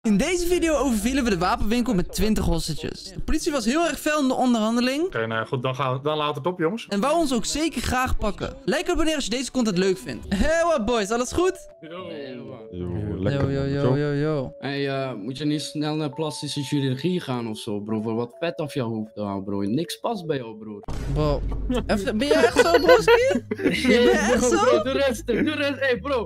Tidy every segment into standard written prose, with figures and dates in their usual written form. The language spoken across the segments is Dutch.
In deze video overvielen we de wapenwinkel met 20 hostages. De politie was heel erg fel in de onderhandeling. Oké, nou goed, dan laat het op, jongens. En wou ons ook zeker graag pakken. Like en abonneer als je deze content leuk vindt. Hey, what boys, alles goed? Yo. Hey, moet je niet snel naar plastische chirurgie gaan of zo, bro? Voor wat vet af jou hoofd te halen, bro. Niks past bij jou, bro. Bro, ben je echt zo, broski? Je bent echt zo? Doe rustig. Hey, bro.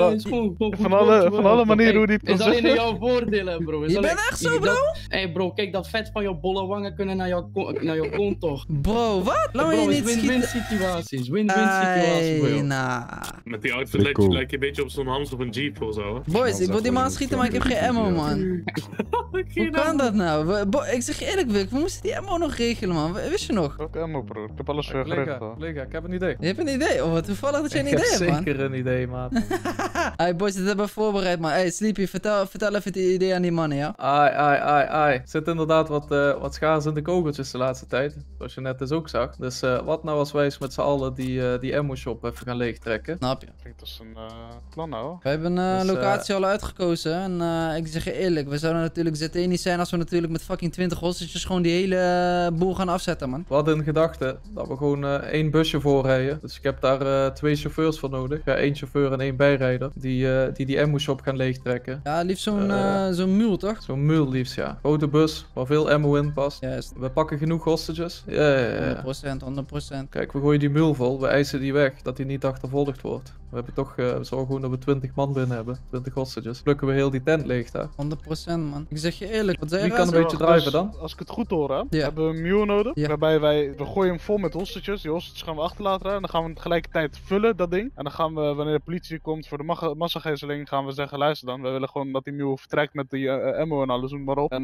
Van alle manieren hoe die het kan is alleen in zeggen. jouw voordelen, bro. Je bent echt zo, bro? Hey, bro, kijk, dat vet van jouw bolle wangen kunnen naar jouw kont, toch? Bro, wat? Laat me je niet win-win schieten. situaties. Win-win situaties, bro. Met die outfit lijkt je een beetje op zo'n Hans of een Jeep of zo. Boys, ik wil die man schieten, maar ik heb geen ammo, man. Hoe kan dat nou? Ik zeg je eerlijk, Wick, we moesten die ammo nog regelen, man. Wist je nog? Ook ammo, bro. Ik heb alles geregeld. Collega, ik heb een idee. Je hebt een idee? Oh, wat toevallig dat je een idee hebt, man. Zeker een idee, maat. Hey, boys, dit hebben we voorbereid, man. Hey, Sleepy, vertel even het idee aan die mannen, ja? Ai. Er zit inderdaad wat schaars in de kogeltjes de laatste tijd. Zoals je net dus ook zag. Dus wat nou als wij eens met z'n allen die ammo shop even gaan leegtrekken? Snap je? Klinkt als een plan nou. We hebben een locatie al uitgekozen. En ik zeg je eerlijk, we zouden natuurlijk ZT niet zijn als we natuurlijk met fucking 20 hostages gewoon die hele boel gaan afzetten, man. We hadden in gedachten dat we gewoon 1 busje voorrijden. Dus ik heb daar 2 chauffeurs voor nodig. Ja, 1 chauffeur en 1 bijrijder. Die ammo shop gaan leegtrekken. Ja, liefst zo'n mule, toch? Zo'n mule liefst, ja. Grote bus, waar veel ammo in past. Juist. We pakken genoeg hostages. Ja. 100%. Kijk, we gooien die mule vol. We eisen die weg, dat die niet achtervolgd wordt. We hebben toch, we zorgen gewoon dat we 20 man binnen hebben. 20 hostages. Plukken we heel die tent leeg daar. 100%, man. Ik zeg je eerlijk, wat zei je? Wie kan een beetje driven dan? Als ik het goed hoor, hè, Ja. hebben we een mule nodig. Ja. Waarbij we gooien hem vol met hostages. Die hostages gaan we achter laten rijden. En dan gaan we tegelijkertijd vullen, dat ding. En dan gaan we, wanneer de politie komt voor de massagezeling, gaan we zeggen, luister dan. We willen gewoon dat die mule vertrekt met die ammo en alles, noem maar op. En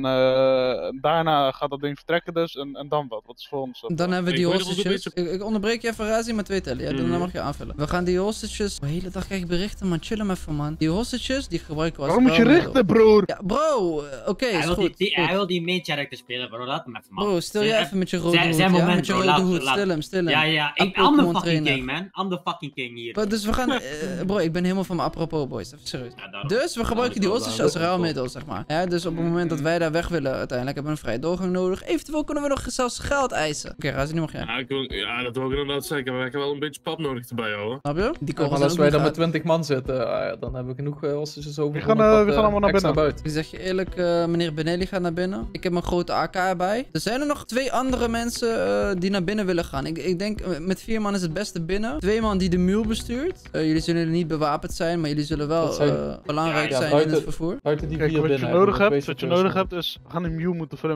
daarna gaat dat ding vertrekken dus. En dan wat? Wat is voor ons? Dan hebben we die Ik weet nog hostages. een Ik onderbreek je even, Razi, met 2 tellen. Ja, dan mag je aanvullen. We gaan die hostages... De hele dag krijg ik berichten, man. Chill hem even, man. Die hostages, die gebruiken we als Waarom moet je ruilmiddel. richten, broer? Ja, bro. Oké, is goed. Hij wil die main character spelen, bro. Laat hem even, man. Bro, stil je even met je rode hoed, zijn ja? moment, Met je bro. rode Laat- hoed. laat- Stil hem. Ja. I'm the Pokémon fucking trainer. king, man. I'm the fucking king hier. Bro, dus we gaan... bro, ik ben helemaal van mijn apropos, boys. Even serieus. Ja, daarom. Dus we gebruiken die hostages als Daarom. ruilmiddel, zeg maar. Ja, dus op het moment dat wij daar weg willen, uiteindelijk hebben we een vrije doorgang nodig. Eventueel kunnen we nog zelfs geld eisen. Oké, Razi, nu mag jij. Ja, dat wil ik inderdaad zeggen. Maar we hebben wel een beetje pap nodig erbij, hoor. Snap je? Die Ja, kogels maar zijn als ook wij niet dan met gratis. 20 man zitten, dan hebben we genoeg hostages over. We gaan allemaal naar binnen. buiten. Ik zeg je eerlijk, meneer Benelli gaat naar binnen. Ik heb mijn grote AK erbij. Er zijn er nog 2 andere mensen die naar binnen willen gaan. Ik denk, met 4 man is het beste binnen. 2 man die de mule bestuurt. Jullie zullen niet bewapend zijn, maar jullie zullen wel Dat zijn- belangrijk ja, zijn buiten- in het vervoer. Buiten die Kijk, 4 wat je binnen. nodig hebben we hebt, twee wat je nodig chauffeurs hebt is, we gaan die mule moeten vullen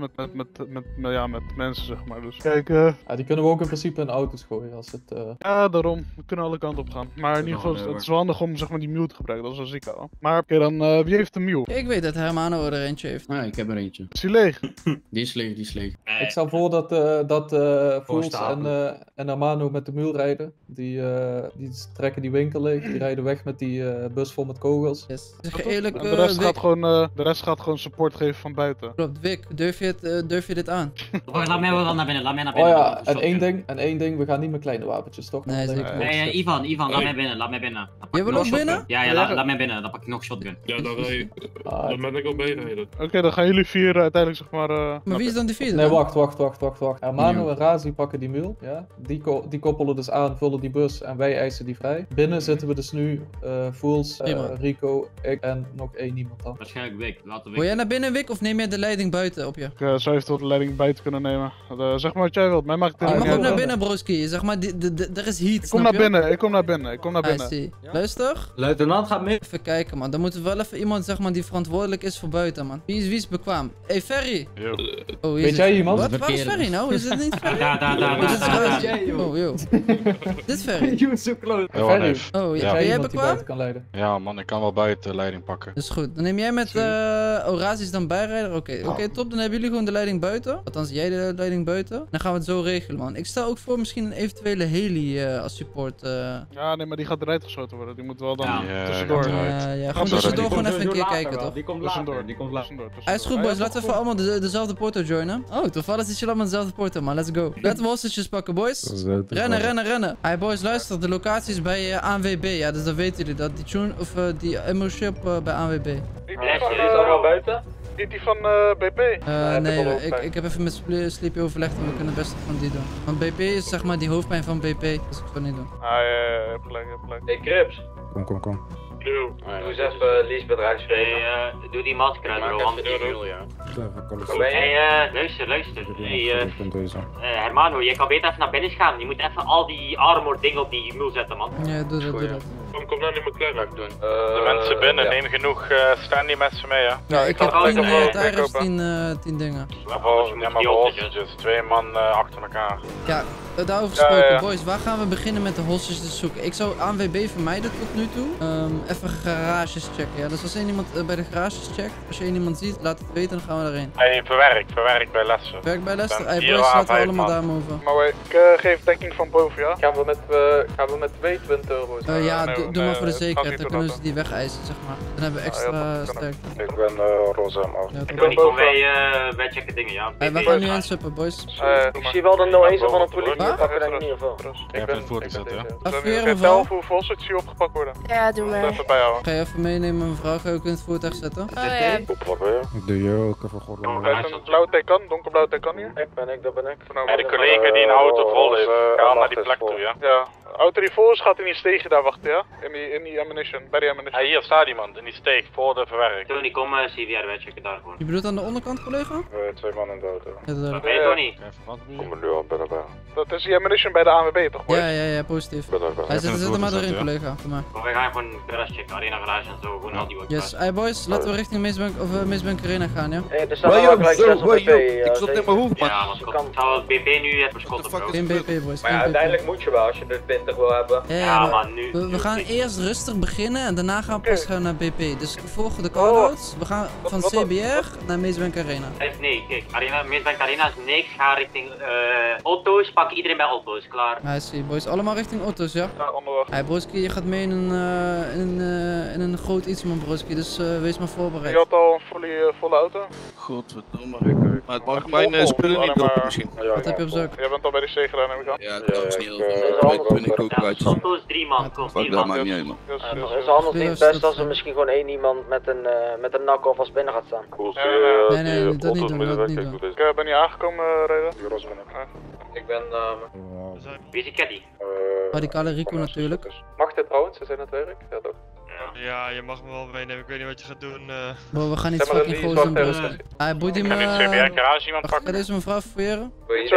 met mensen, zeg maar. Dus kijk, nog. Ja, die kunnen we ook in principe in auto's gooien als het... ja, daarom. We kunnen alle kanten op gaan. Maar in ieder geval, het is wel handig om zeg maar die mule te gebruiken, dat is wel ziek al. Maar oké, dan, wie heeft een mule? Ik weet dat Hermano er eentje heeft. Ja, ik heb er eentje. Is die leeg? Die is leeg. Ik stel voor dat Fools stapelen. en Amano met de mule rijden. Die trekken die winkel leeg. Die rijden weg met die bus vol met kogels. Yes. Ik zeg je eerlijk, En de rest, Wick. gaat gewoon support geven van buiten. Klopt, Wick, durf je dit aan? Laat mij wel naar binnen, laat mij naar Oh binnen. ja, en één ding, we gaan niet met kleine wapentjes, toch? Nee, zeker niet. Nee, Ivan, laat mij binnen, laat mij binnen. Dan pak Jij ik wil nog ook shotgun. binnen? Ja, laat mij binnen, dan pak ik nog shotgun. Ja, dan ben ik al bijrijden. Oké, dan gaan jullie 4 uiteindelijk zeg maar... Maar wie is dan die vierde? Nee, dan? wacht. Amano en Razi pakken die mule, ja. Die koppelen dus aan, vullen die bus en wij eisen die vrij. Binnen zitten we dus nu Fools, Prima. Rico, ik en nog 1 iemand dan. Waarschijnlijk Wick, laten we Wil jij naar binnen, Wick, of neem jij de leiding buiten op je? Ik zou eventueel de leiding buiten kunnen nemen. Zeg maar wat jij wilt, mij maakt het Je helemaal mag niet ook uit. naar binnen, broski. Zeg maar, er is heat, Ik kom snap naar je? binnen, ik kom naar binnen. I see. Luister, Luitenant gaat mee. even kijken, man. Dan moeten we wel even iemand, zeg maar, die verantwoordelijk is voor buiten, man. Wie is bekwaam? Hey, Ferry. Oh, hier Weet is- jij iemand? Wat? Waar is Ferry nou? Is het niet Ferry? Daar. Dit is Razi. Oh, yo. Dit is Ferry. You so close. Heel Ferry, neef. Oh, weet ja. jij Ben jij iemand die bekwaam? buiten kan leiden? Ja man, ik kan wel buiten de leiding pakken. Dat is goed. Dan neem jij met Razi is dan bijrijder. Oké, top. Dan hebben jullie gewoon de leiding buiten. Althans, jij de leiding buiten. Dan gaan we het zo regelen, man. Ik stel ook voor misschien een eventuele heli als support. Ja, nee, maar die gaat eruit geschoten worden. Die moet wel dan Ja. tussendoor. Ja, eruit. Ja, gewoon Zo, tussendoor die gewoon even een keer kijken, toch? Die komt Tussendoor. later, die komt later. Hij is goed, boys. Laten we even allemaal dezelfde porto joinen. Oh, toevallig zit je allemaal dezelfde porto, man. Let's go. Laten we hostages pakken, boys. Rennen. Hey, boys, luister. De locatie is bij ANWB. Ja, dus dan weten jullie dat. Die ammo shop bij ANWB. Jullie zijn al buiten? Niet die van BP? Nee, ik heb even met Sleepy overlegd en we kunnen het beste van die doen. Want BP is zeg maar die hoofdpijn van BP, dus ik ga niet doen. Ah ja, je hebt gelijk. Hey Crips. Kom. Doe eens even leasebedrijf spreken. Doe die masker uit, bro. Hey, luister. Hey, Hermano, je kan beter even naar binnen gaan. Je moet even al die armor dingen op die mul zetten, man. Ja, doe dat. Kom nou niet meer klaar. doen. De mensen binnen, neem genoeg standy messen mee, ja. Ja, ik heb kan 10 ook tires, 10 dingen. Ja, maar voor hostages, 2 man achter elkaar. Ja, daarover gesproken, boys, waar gaan we beginnen met de hostages zoeken? Ik zou ANWB vermijden tot nu toe. Even garages checken, ja. Dus als één iemand bij de garages checkt, als je één iemand ziet, laat het weten, dan gaan we daarheen. Hey, verwerk bij Lester. Werk bij Lester? Dan Hey boys, laten we 5 allemaal man. daar moven. Maar ik geef dekking van boven, ja? Gaan we met 2 twin turbo's? Ja, nee, doe maar voor de gaat zekerheid, niet dan kunnen we voor ze die wegeisen, zeg maar. Dan hebben we extra sterkte. Ik ben Rosa af. Ja, Ik wil niet, wij checken dingen, ja. hey, we gaan nu insuppen, boys. Ik zie wel de 01 van een politie. Wat? Pakken daar in ieder geval. Ik heb het voorgezet, ja. Afveren, Tel mevrouw. hoeveel hostages hier opgepakt worden. Ja, doe maar. Even bijhouden. Ga je even meenemen, mevrouw? Ga je ook in het voertuig zetten? Oh ja. Ik doe je ook even gordelen. Er is een blauwe Taycan, donkerblauwe Taycan hier. Dat ben ik. De collega die een auto vol heeft, ga naar die plek toe, ja. Ja, auto die vol is gaat in die steegje daar wachten, ja? In die ammunition, bij die ammunition. Hier staat iemand, in die steeg, voor de verwerking. Tony, kom CVR, wij checken daarvoor. Je bedoelt aan de onderkant, collega? 2 man in de auto. Ja, duidelijk. Hey Tony. Kom er nu al bij elkaar. Dat is die ammunition bij de ANWB toch, boys? Ja, positief. Hij zit er maar doorheen, collega. Voor mij. Wij gaan gewoon garage checken, arena garage en zo, gewoon al die Yes, hey boys, laten we richting Macebank Arena gaan, ja? Hey, er staat wel gelijk 6 op BP. Ik zat in mijn hoofd, man. Ja, want ik zou BP nu even schotten, bro. Geen BP, boys. Maar ja, uiteindelijk moet je wel als je de 20 wil hebben. Ja, maar nu. We gaan eerst rustig beginnen en daarna gaan we pas gaan naar BP. Dus volgen de callouts. We gaan van CBR naar Macebank Arena. Nee, kijk, Macebank Arena is niks. Ga richting auto's, pak iedereen bij auto's, klaar. I see, boys. Allemaal richting auto's, ja? Ja, onderweg. Hey, broski, je gaat mee in een groot iets, man, broski. Dus wees maar voorbereid. Je had al een volle auto? Godverdomme. Maar het mag mijn spullen niet droppen misschien. Wat heb je op zak? Jij bent al bij de C gedaan, heb ik aan? Ja, dat is niet heel veel. Ben ik ook kwijt. Auto's 3 man, kom, 4 Fuck dat, man. maakt niet uit, man. Het is anders niet best als er misschien gewoon 1 iemand met een knock-off als binnen gaat staan. Nee, dat niet doen, dat niet doen. Ik ben hier aangekomen, Reda. Ik ben Wie is die caddy? Radicale Rico natuurlijk. Mag dit trouwens? Ze zijn het werk? Ja toch? Ja, je mag me wel meenemen. Ik weet niet wat je gaat doen. Bro, we gaan niet Zeg maar fucking dat goos doen, die bro. zwarte Hij boeit die Ik ga niet CBR garage iemand Ga pakken. deze mevrouw fouilleren? Niet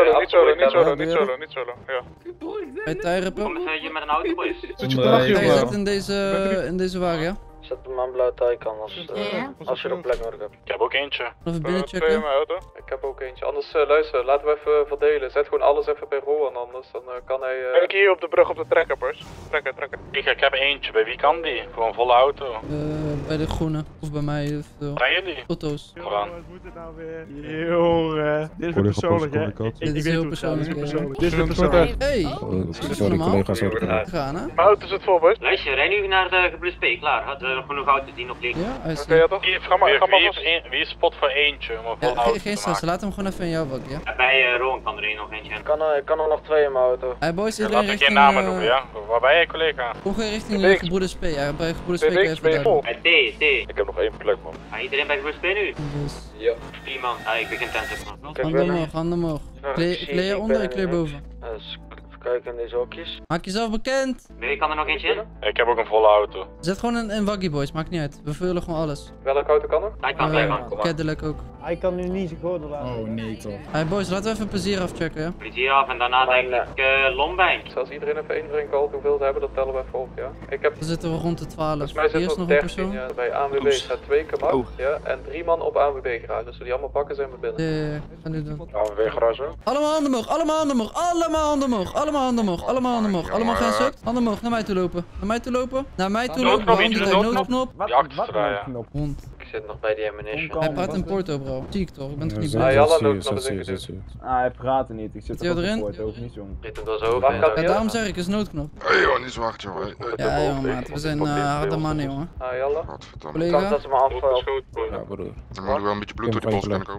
solo, ja. Bij tijrippen? Kom eens je met een auto, boys. Zit je te lachen, Hij jongen? zit in deze wagen, ja? Zet hem aan blauw Taycan als je er een plek nodig hebt. Ik heb ook eentje. Even binnen Twee in checken. mijn auto. Ik heb ook eentje. Anders luister, laten we even verdelen. Zet gewoon alles even bij Rowan, anders dan kan hij... Kijk hier op de brug op de trekker, boys. Trekker. Ik heb eentje, bij wie kan die? Voor een volle auto. Bij de groene. Of bij mij. Of Zijn jullie? auto's. Vooraan. Wat moet het nou weer? Jongen, dit is weer persoonlijk, hè? Dit is heel persoonlijk. Dit is weer persoonlijk. Hey, dat is normaal. Gaan, hè? Mijn auto zit vol, boys. Luister, rij nu naar de geblus P, klaar. Had er nog genoeg auto's die nog liggen. Ja, hij is Oké, ja toch? Ga maar vast. Wie is spot voor eentje om een volle ja, auto geen te stress, maken? laat hem gewoon even in jouw bak, ja? Bij Rowan kan er één nog eentje in. Ik kan er nog 2 in mijn auto. Hey boys, Laat iedereen ik geen richting... namen noemen, ja? Waar ben je, collega? Kom gewoon richting DX. Gebroeders P, ja? Bij Gebroeders P kan je DX, even ben je vol? duiden. Bij D. Ik heb nog 1 plek, man. Iedereen bij geblus P nu? Dus, 4 man. Ik begin tensen. handen omhoog. Kleer je onder, ik kleer boven. Even kijken in deze hokjes. Maak jezelf bekend. Wie kan er nog eentje in? Ik heb ook een volle auto. Zet gewoon een waggie, boys, maakt niet uit. We vullen gewoon alles. Welke auto kan er? Hij kan, kom maar. Cadillac ook. Hij kan nu niet zijn gordel laten. Oh nee toch. Hey boys, laten we even plezier afchecken, ja? Politie af en daarna denk ik Lombijn. Dus als iedereen even indrinken al hoeveel ze hebben, dat tellen we even op, ja? Ik heb... Dan zitten we rond de 12. Volgens mij Hier zitten is we nog op een 13, persoon. ja. Bij ANWB staat 2 kamak, ja? En 3 man op ANWB garage. Dus die allemaal pakken zijn we binnen. Ja, ga nu doen. ANWB garage. Allemaal handen omhoog, allemaal handen omhoog, allemaal handen omhoog, allemaal handen omhoog, allemaal handen omhoog. Allemaal geen suk. Handen omhoog, naar mij toe lopen. Naar mij toe lopen. Naar mij toe lopen. Waarom doet hij noodknop? Die achter te draaien. Hond. Ik zit nog bij die ammunition. Hij praat in Porto, bro. Zie ik toch? Ik ben toch niet Ah, blij. Jalla noodknop is ingeduwd. Hij praat er niet. Ik zit Zit hij erin? ook niet, jongen. Zit hem door zijn hoofd heen. Ja, daarom zeg ik, is noodknop. Hey joh, niet zwart joh. Ja, jongen, maat. We zijn harde mannen, jongen. Ah, Jalla. Kans Collega? dat ze me afvallen. Ja broer. Dan moet er wel een beetje bloed door de pols kunnen komen.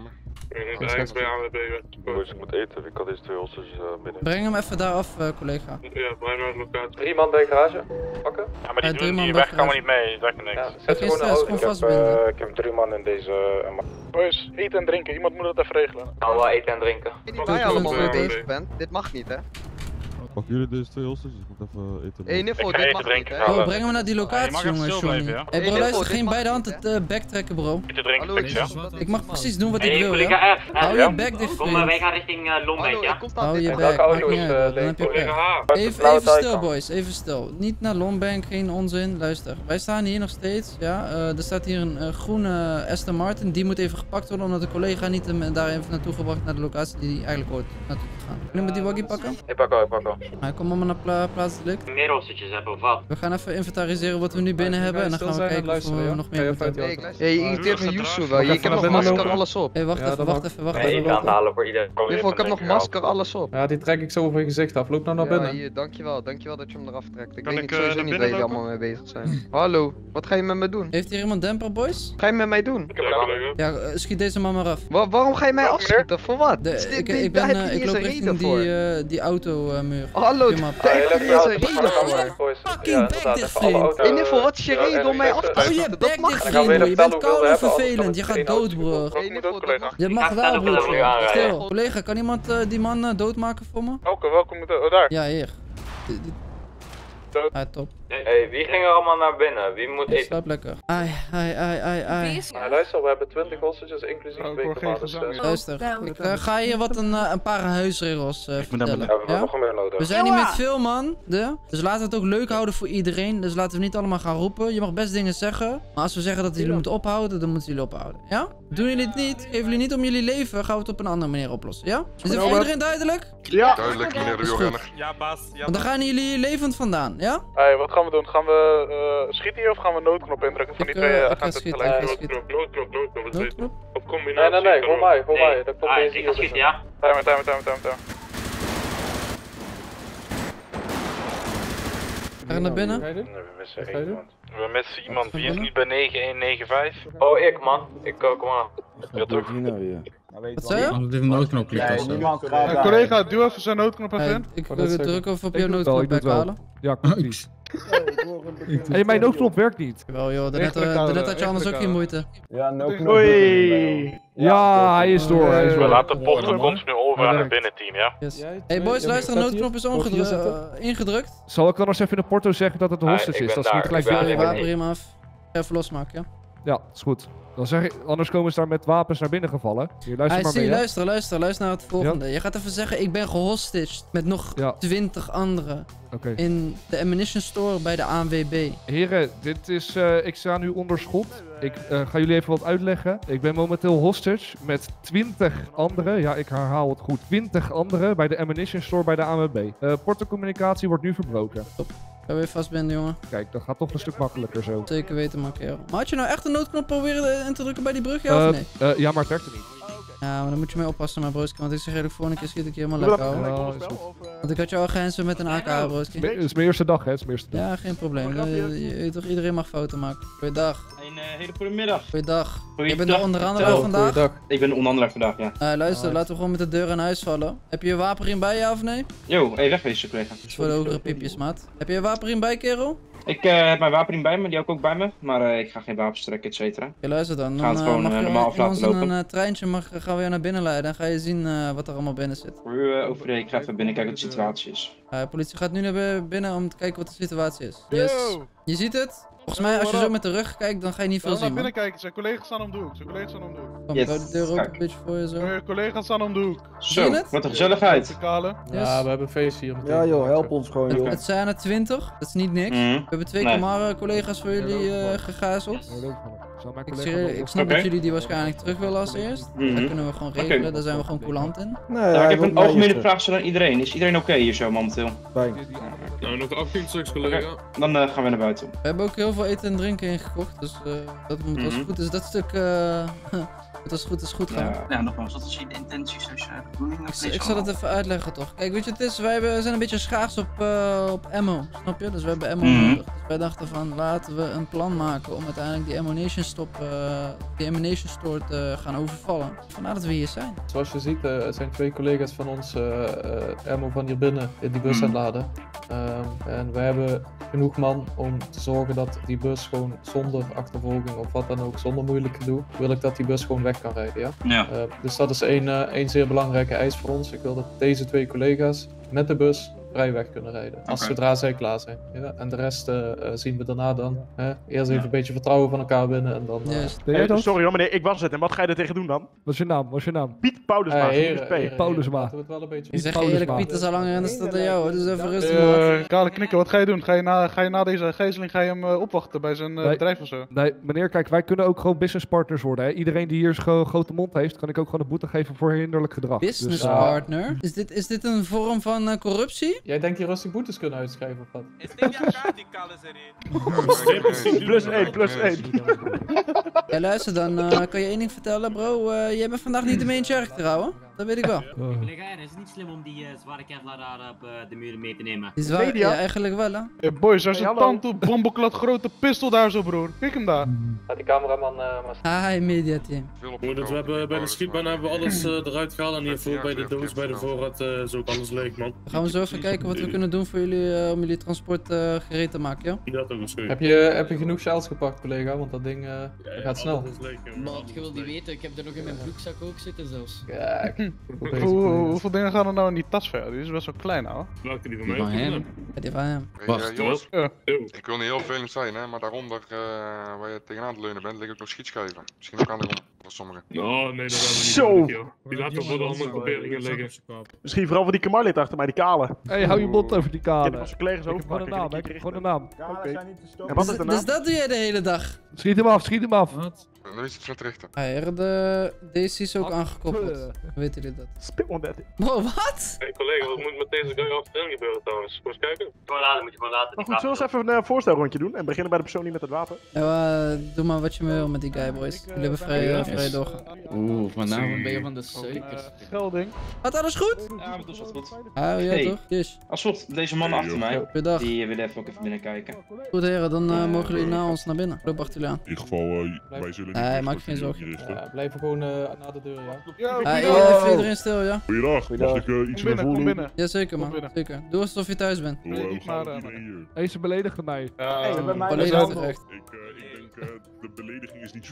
Boys, ik moet eten. Ik had deze 2 hostages binnen. Breng hem even daar af, collega. Ja, breng naar de locatie. 3 man bij de garage. Pakken. Ja, maar drie man die weg weg kan we niet mee. Dat kan niks. Ja, Geen zet ze gewoon stress, een gewoon auto. vastbinden. Ik heb 3 man in deze... Boys, eten en drinken. Iemand moet het even regelen. Nou, wel eten en drinken. Ik weet niet waar je allemaal mee bezig bent. Dit mag niet, hè? Pakken jullie deze 2 hostages? Ik moet even eten. Hey, Niffo, dit mag niet, hè? Bro, breng hem naar die locatie, jongen, Johnny. Hey bro, luister, geen bij de hand het backtracken, bro. Eten drinken, Hallo, fix, ja? Ik mag precies doen wat ik Hey, wil, collega ja? F. Hou je back dicht, Kom, vriend. wij gaan richting Lombek, Hallo, ja? ik kom staan Hou dit. je Welke back, auto maakt is niet uit, dan heb je pech. Even stil, boys, even stil. Niet naar Longbank, geen onzin. Luister, wij staan hier nog steeds, ja. Er staat hier een groene Aston Martin. Die moet even gepakt worden, omdat de collega niet hem daar even naartoe gebracht naar de locatie die hij eigenlijk hoort naartoe te gaan. Kunnen we die waggie pakken? Ik pak al, ik pak al. Hij komt allemaal naar plaats delict. Meer hostages hebben of wat? We gaan even inventariseren wat we nu binnen hebben en dan gaan we kijken of we nog meer moeten. Hey, je irriteert me Yusu wel. Ik heb nog masker, alles op. Hey, wacht even, wacht even, wacht Nee, ik ga het even. halen voor iedereen. Niffo, ik heb nog masker, alles op. Ja, die trek ik zo over je gezicht af. Loop nou naar Ja, binnen. hier, dankjewel dat je hem eraf trekt. Ik Kan weet ik, niet sowieso naar niet waar binnen jullie lopen? allemaal mee bezig zijn. Hallo, wat ga je met me doen? Heeft hier iemand demper, boys? Ga je met mij doen? Ja, schiet deze man maar af. Waarom ga je mij afschieten? Voor wat? Ik Daar heb je ben, niet ik eens loop een richting reden voor. die automuur. Hallo, daar heb je niet eens een reden voor. Fucking back dit, vriend. Hey Niffo, wat is je reden om mij af te Hou je schieten? Dat back mag dicht, niet. vriend, bro. Je bent koud en vervelend. Je gaat dood, bro. Hey Niffo, dat mag Je mag Ik ga wel, staan op de broer. aanrijden. Stil. Collega, kan iemand die man doodmaken voor me? Welkom, daar. Ja, hier. Ah, top. Hey, wie ging er allemaal naar binnen? Wie moet eten? Slaap lekker. Ai. Luister, we hebben 20 hostages inclusief Oh, ik 2 hoor geen commanders. gezang, ja. Luister, ik ga je wat een paar huisregels vertellen. Ja, we hebben Ja? nog meer nodig. We zijn hier met veel man, dus laten we het ook leuk houden voor iedereen. Dus laten we niet allemaal gaan roepen. Je mag best dingen zeggen, maar als we zeggen dat jullie moeten ophouden, dan moeten jullie ophouden. Ja? Doen jullie het niet, geven jullie niet om jullie leven, gaan we het op een andere manier oplossen. Ja? Is dit voor iedereen duidelijk? Ja. Duidelijk, meneer de Is goed. wielrenner. Ja, baas. Ja, Want dan gaan jullie hier levend vandaan, ja? Hey, wat gaan we doen? Gaan we schieten hier of gaan we noodknop indrukken van die twee Ik ga agenten schieten, tegelijk? ik ga schieten. Noodknop. Noodknop? Op combinatie. Nee, voor mij. Dat komt Ah, deze ik ga schieten, ja? Timer. Ga je naar binnen? We missen Wat ga je doen? iemand. We missen iemand. Wie is niet bij 9195? Oh, ik man. Ik kom aan. Ja, toch? Wat zei je? Als dit een noodknop ligt als Collega, duw even zijn noodknop even Hey, in. ik dat is druk even op Ik jouw doe het wel, noodknop ik doe het wel. weghalen. Ja, precies. Hé, mijn noodknop werkt niet. Wel joh, daarnet Rechterlijk houden, had je anders ook geen moeite. Oei. Ja, hij is door. Hij is We door. laten de post continu over aan het binnenteam, ja? Yes. Hey boys, luister, de noodknop is ingedrukt. Zal ik dan eens even in de porto zeggen dat het een hostage ik is? ben Dat ze niet daar, gelijk ik ben Ga weer... je daar. wapenriem af. Ga even losmaken, ja? Ja, is goed. Dan zeg ik, anders komen ze daar met wapens naar binnen gevallen. Hier, luister maar mee, hè. Luister naar het volgende. Je gaat even zeggen, ik ben gehostaged met nog Ja. 20 anderen Oké. in de ammunition store bij de ANWB. Heren, dit is, ik sta nu onder schot. Ik ga jullie even wat uitleggen. Ik ben momenteel hostage met 20 anderen. Ja, ik herhaal het goed. 20 anderen bij de ammunition store bij de ANWB. Portocommunicatie wordt nu verbroken. Ga weer vastbinden, jongen. Kijk, dat gaat toch een stuk makkelijker zo. Zeker weten, man, kerel. Maar had je nou echt een noodknop proberen in te drukken bij die brug, ja of nee? Ja, maar het werkte niet. Ja, maar dan moet je mee oppassen, mijn broski. Want ik zeg eerlijk, volgende keer schiet ik je helemaal lekker, ouwe. Ja, is goed. Want ik had jou al gehensen met een AK, broski. Het is mijn eerste dag, hè. Het is mijn eerste dag. Ja, geen probleem. Toch, iedereen mag fouten maken. Goeiedag. Een hele goede middag. Goeiedag. Je bent Goeiedag. de onderhandelaar vandaag? Goeiedag. Ik ben de onderhandelaar vandaag, ja. Luister, laten we gewoon met de deur in huis vallen. Heb je je wapenriem bij, ja of nee? Yo, hey, wegwezen, collega. Dat is voor de hogere piepjes, maat. Heb je je wapenriem bij, kerel? Ik heb mijn wapenriem bij me, die heb ik ook bij me. Maar ik ga geen wapens trekken, et cetera. Oké, luister dan. Gaan het Dan gewoon mag je normaal af in ons laten in lopen. een treintje gaan we je naar binnen leiden. En ga je zien wat er allemaal binnen zit. Voor u overreden, ik ga even binnen kijken wat de situatie is. De politie gaat nu naar binnen om te kijken wat de situatie is. Yes. Je ziet het? Volgens mij, als je zo met de rug kijkt, dan ga je niet veel Laten we zien, naar man. binnen kijken, zijn collega's staan om de hoek. Kom, Yes. ik hou de deur open een beetje voor je zo. Mijn collega's staan om de hoek. Zie je Zo, het? wat een gezelligheid. Kale. Ja, we hebben een feest hier. Ja joh, help ons gewoon joh. Het zijn er 20, dat is niet niks. Mhm. We hebben 2 Nee. collega's voor jullie gegazeld. Zou mijn Ik collega snap Oké. dat jullie die waarschijnlijk terug willen als eerst. Mhm. Dat kunnen we gewoon regelen, daar zijn we gewoon coulant in. Nee, Ja, hij ik heb wil een mij algemene even. vraag aan iedereen. Is iedereen oké hier zo momenteel? Fijn. Nou, nog 18 stuks, collega. Dan gaan we naar buiten. We hebben ook heel veel eten en drinken ingekocht, dus dat moet als Mhm. het goed is dat stuk het is goed gaan. Ja, nogmaals, wat is je intenties als je de bedoeling Ik zal het even uitleggen toch. Kijk, weet je, het is, zijn een beetje schaars op ammo, snap je? Dus we hebben ammo Mhm. nodig. Dus Wij dachten van, laten we een plan maken om uiteindelijk die ammunition store te gaan overvallen. Vandaar dat we hier zijn. Zoals je ziet zijn 2 collega's van ons ammo van hier binnen in die bus aan het laden. En we hebben genoeg man om te zorgen dat die bus gewoon zonder achtervolging of wat dan ook, zonder moeilijk gedoe, wil ik dat die bus gewoon weg kan rijden, ja? Ja. Dus dat is één zeer belangrijke eis voor ons. Ik wil dat deze 2 collega's met de bus vrij weg kunnen rijden. Zodra zij klaar zijn. Ja? En de rest zien we daarna dan. Eerst even een beetje vertrouwen van elkaar winnen en dan... Sorry hoor meneer, ik was het. En wat ga je er tegen doen dan? Wat is je naam? Piet Paulusma. Paulusma. Ik zeg je eerlijk, Piet is al langer in de stad dan jou, hoor. Dus even rustig man. Kale Knikker, wat ga je doen? Ga je na deze gezeling hem opwachten bij zijn bedrijf of zo? Nee, meneer, kijk, wij kunnen ook gewoon businesspartners worden. Hè. Iedereen die hier een grote mond heeft, kan ik ook gewoon een boete geven voor hinderlijk gedrag. Businesspartner? Is dit een vorm van corruptie? Jij denkt je rustig boetes kunnen uitschrijven of wat? Is dit die Kale erin? +1. Ja, luister, dan kan je één ding vertellen, bro. Jij bent vandaag niet de main character, ouwe. Dat weet ik wel. Collega, is het niet slim om die zware Kevlar daar op de muren mee te nemen? Die zware, ja, eigenlijk wel, hè. Hey boys, er is een tante bomboklad grote pistool daar zo, broer. Kijk hem daar. Gaat die cameraman Hi, media team. Dus we hebben bij de schietbaan hebben we alles eruit gehaald en hiervoor bij de doos, bij de voorraad is ook alles leeg, man. Dan gaan we zo even kijken wat we kunnen doen voor jullie om jullie transport gereed te maken, ja? Ja, dat is goed. Heb je genoeg shells gepakt, collega? Want dat ding gaat snel. Man, je wilt niet weten, ik heb er nog in mijn broekzak ook zitten zelfs. Kijk. Hoeveel dingen gaan er nou in die tas verder? Die is best wel klein, ouwe. Welke die van Die mij? van hem. Ja, die van hem. Wacht, jongens. ik wil niet heel vervelend zijn, hè, maar daaronder waar je tegenaan te leunen bent, liggen ook nog schietschijven. Misschien ook aan de grond voor sommigen. Oh nee, dat hebben we niet. Zo. Nodig, joh. Die laten we voor de andere groeperingen liggen. Misschien vooral voor die Kamarlid achter mij, die Kale. Hey, hou je mond over die Ik heb Kale. onze collega's Ik heb gewoon een naam, hè. Ik heb gewoon een naam. En wat is de naam? Dus dat doe jij de hele dag? Schiet hem af. Dan is het van richten. Deze is ook aangekoppeld. Weten jullie dat? Spit on that. Wow, wat? Hey collega, wat moet met deze guy achterin gebeuren trouwens? Kom eens kijken. Gewoon laten, moet je gewoon laten. Maar goed, zullen we eens even een voorstelrondje doen en beginnen bij de persoon die met het wapen? Ja, doe maar wat je wil met die guy, boys. Jullie hebben vrij doorgaan. Vanavond ben je van de suikers. Schelding. Gaat alles goed? Ja, dat is wat goed. Ah, ja toch? Yes. Alsjeblieft, deze man achter mij, Goedendag. die wil even ook even binnenkijken. Goed heren, dan mogen jullie na ons naar binnen. Loop achter jullie aan. In ieder geval, wij zullen Nee, maak je geen zorgen. Blijven gewoon naar de deur, ja. Even iedereen stil, ja? Goeiedag, mag ik iets naar voren doen? Jazeker man, zeker. Doe alsof je thuis bent. Deze beledigde mij. Beledigd terecht. Ik denk, de belediging is niet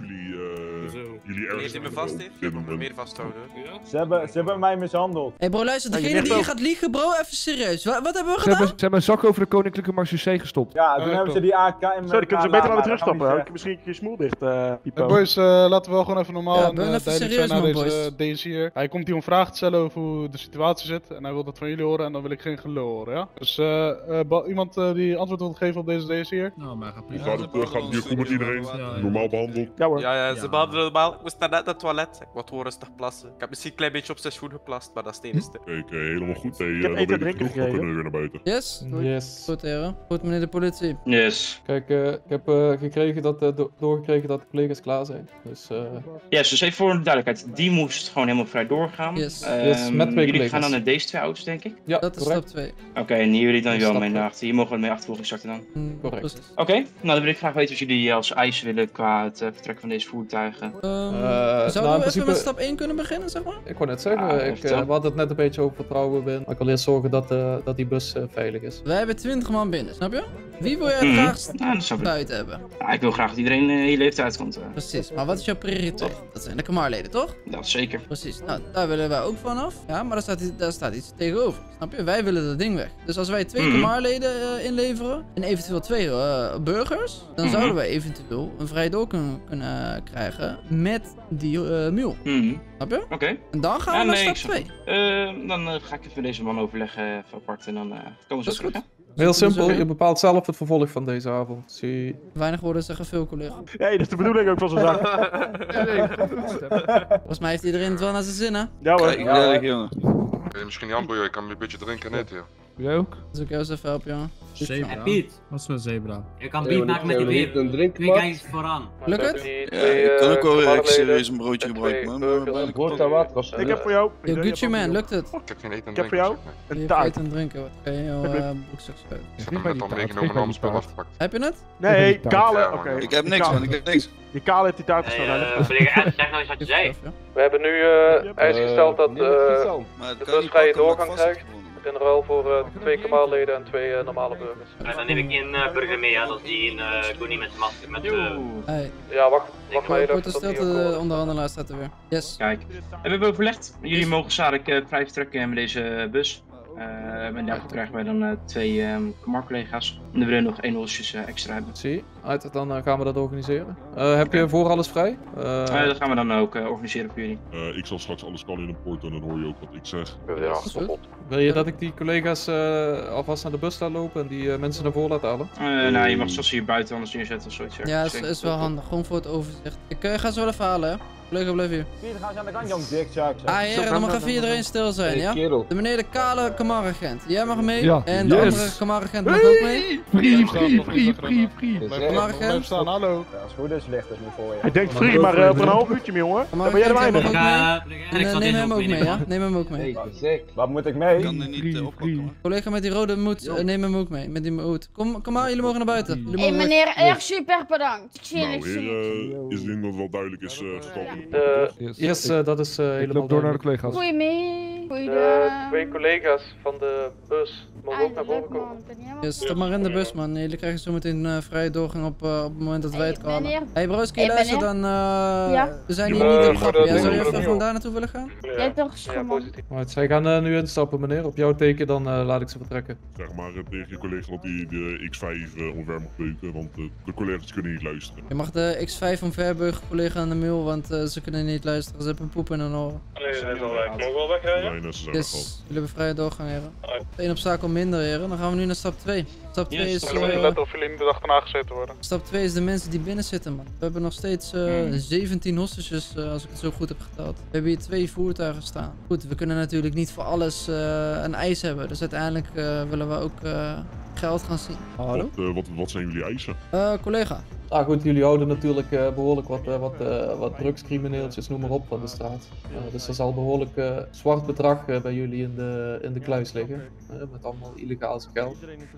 jullie ergens. Als me vast heeft, je moet me meer vasthouden. Ze hebben mij mishandeld. Hé bro, luister, degene die hier gaat liegen, bro, even serieus. Wat hebben we gedaan? Ze hebben een zak over de Koninklijke Marseillais gestopt. Ja, toen hebben ze die AK in Sorry, kunnen ze beter laten terugstappen? Misschien je smoel dicht, Pipo. Boys, laten we wel gewoon even normaal en ben even duidelijk serieus, zijn man, naar deze hier. Hij komt hier om vragen te stellen over hoe de situatie zit. En hij wil dat van jullie horen en dan wil ik geen gelul horen, ja? Dus iemand die antwoord wil geven op deze hier? Hoe gaat het hier goed met iedereen? Normaal behandeld? Ja hoor. Ja, ze behandelen normaal. Ik moest net naar het toilet. Ik word gewoon rustig plassen. Ik heb misschien een klein beetje op zijn schoen geplast, maar dat is het enige. Kijk, helemaal goed. Hey, Ik heb eten en drinken dan gekregen. kunnen we weer naar buiten. Yes? Goed heren. Goed meneer de politie. Yes. Kijk, ik heb doorgekregen dat de collega's klaar zijn. Dus, Yes, dus even voor de duidelijkheid. Die moest gewoon helemaal vrij doorgaan. Yes. Met 2 jullie gaan dan naar deze 2 auto's, denk ik? Ja, dat is stap 2. Oké, en jullie dan wel Stap mee twee. naar achter. Hier mogen we mee achtervolging starten dan. correct. Precies. Oké, nou dan wil ik graag weten wat jullie als eisen willen qua het vertrek van deze voertuigen. Zouden we even met stap 1 kunnen beginnen, zeg maar? Ik wou net zeggen, we hadden het net een beetje over vertrouwen binnen. Maar ik wil eerst zorgen dat die bus veilig is. Wij hebben 20 man binnen, snap je? Wie wil jij het graagst buiten hebben? Ja, ik wil graag dat iedereen hier leeft uitkomt. Precies, maar wat is jouw prioriteit? Dat zijn de Kamarleden, toch? Dat zeker. Precies, nou daar willen wij ook vanaf. Ja, maar daar staat iets tegenover. Snap je? Wij willen dat ding weg. Dus als wij 2 Kamarleden inleveren en eventueel 2 burgers, dan zouden wij eventueel een vrij door kunnen krijgen met die mule. Snap je? Oké. En dan gaan we naar stap 2. Dan ga ik even met deze man overleggen even apart en dan komen we zo terug. Heel simpel, je bepaalt zelf het vervolg van deze avond. Zie... Weinig woorden zeggen veel, collega. Nee, dat is de bedoeling ook van zo'n zaak. Volgens mij heeft iedereen het wel naar zijn zin, hè? Ja hoor. Kijk, jongen. Kun je misschien niet aanboeien, ik kan een beetje drinken en eten, ja. Jij ook? Dus ik eerst even helpen, jongen. Zebra? Piet. Wat is een zebra? Je kan beat maken met die weer. Kijk eens vooraan. Lukt het? Ja, ik kan ook wel weer echt serieus een broodje gebruiken, man. Ik heb voor jou. Yo, Gucci man, lukt het? Ik heb geen eten en Ik heb voor jou een Je taart. eten en drinken, wat kan je jouw broekzak schuiven? Ik heb hem net al meegenomen en al mijn spul afgepakt. Heb je het? Nee, Kale, oké. Ik heb niks, man. Ik heb niks. Die Kale heeft die taart gestolen. Collega Ed, zeg nou eens wat je zei. We hebben nu uitgesteld dat de bus vrije doorgang krijgt. In ruil voor 2 kamalleden en 2 normale burgers. Dan neem ik één burger mee, ja, dat is die een Koenie met zijn masker. Ja, wacht maar even. Korte stilte, onderhandelaar staat er weer. Yes. Kijk, we hebben overlegd. Jullie mogen zadelijk vrij vertrekken met deze bus. En daarvoor krijgen wij dan 2 kamarcollega's. En we willen nog 1 hostjes extra hebben. Zie, uit, dan gaan we dat organiseren. Heb je voor alles vrij? Dat gaan we dan ook organiseren voor jullie. Ik zal straks alles kallen in een port en dan hoor je ook wat ik zeg. Ja, wil je dat ik die collega's alvast naar de bus laat lopen en die mensen naar voren laat halen? Nou, je mag zoals hier buiten anders neerzetten of zoiets. Ja, is wel handig. Gewoon voor het overzicht. Ik ga ze wel even halen, hè. Collega, blijf hier. Pieter, ga eens aan de kant, jong dikzak. Dan mag even iedereen stil zijn, ja? De meneer de kale kamaragent. Jij mag mee. Ja. En de andere kamaragent mag ook mee. Free. Kamaragent. staan, hallo. Ja, als het goed is, ligt het nu voor je. Hij denkt free, maar voor een half uurtje, jongen. Dan ben jij er weinig. En neem hem ook mee, ja? Neem hem ook mee. Wat moet ik mee? Ik kan er niet oppakken. Collega met die rode moed, neem hem ook mee. Met die moed. Kom maar, jullie mogen naar buiten. Hé meneer, echt super bedankt. Ik zie Nou, niks. heren, is denk dat het wel duidelijk is gesteld in de Yes, dat is helemaal loop door naar de collega's. Goeie mee. De 2 collega's van de bus mogen ook naar voren komen. Yes, stap maar in de bus, man. Jullie krijgen zo meteen vrije doorgang op het moment dat wij het kallen. meneer. Hey broski, Hey, luister dan. Ja? We zijn hier niet op grapje. Ja, zou je even van daar naartoe willen gaan? Jij hebt toch geschommeld? Right, zij gaan nu instappen, meneer. Op jouw teken, dan laat ik ze vertrekken. Zeg maar tegen je collega dat hij de X5 omver mag beuken, want de collega's kunnen niet luisteren. Je mag de X5 omverbuigen, collega aan de mail, want ze kunnen niet luisteren. Ze hebben een poep in hun oren. Nee, ze zijn al weg. Mogen we wel wegrijden? Nee, ze zijn Yes, jullie hebben vrije doorgang, heren. 1 obstakel minder, heren. Dan gaan we nu naar stap 2. Stap 2 is... Let of jullie niet achterna gezeten worden. Stap 2 is de mensen die binnen zitten, man. We hebben nog steeds 17 hostages, als ik het zo goed heb geteld. We hebben hier 2 voertuigen staan. Goed, we kunnen natuurlijk niet voor alles een eis hebben. Dus uiteindelijk willen we ook geld gaan zien. Hallo? Wat zijn jullie eisen? Collega. Ah goed, jullie houden natuurlijk behoorlijk wat drugscrimineeltjes, noem maar op, van de straat. Dus er zal behoorlijk zwart bedrag bij jullie in de kluis liggen. Met allemaal illegaal geld.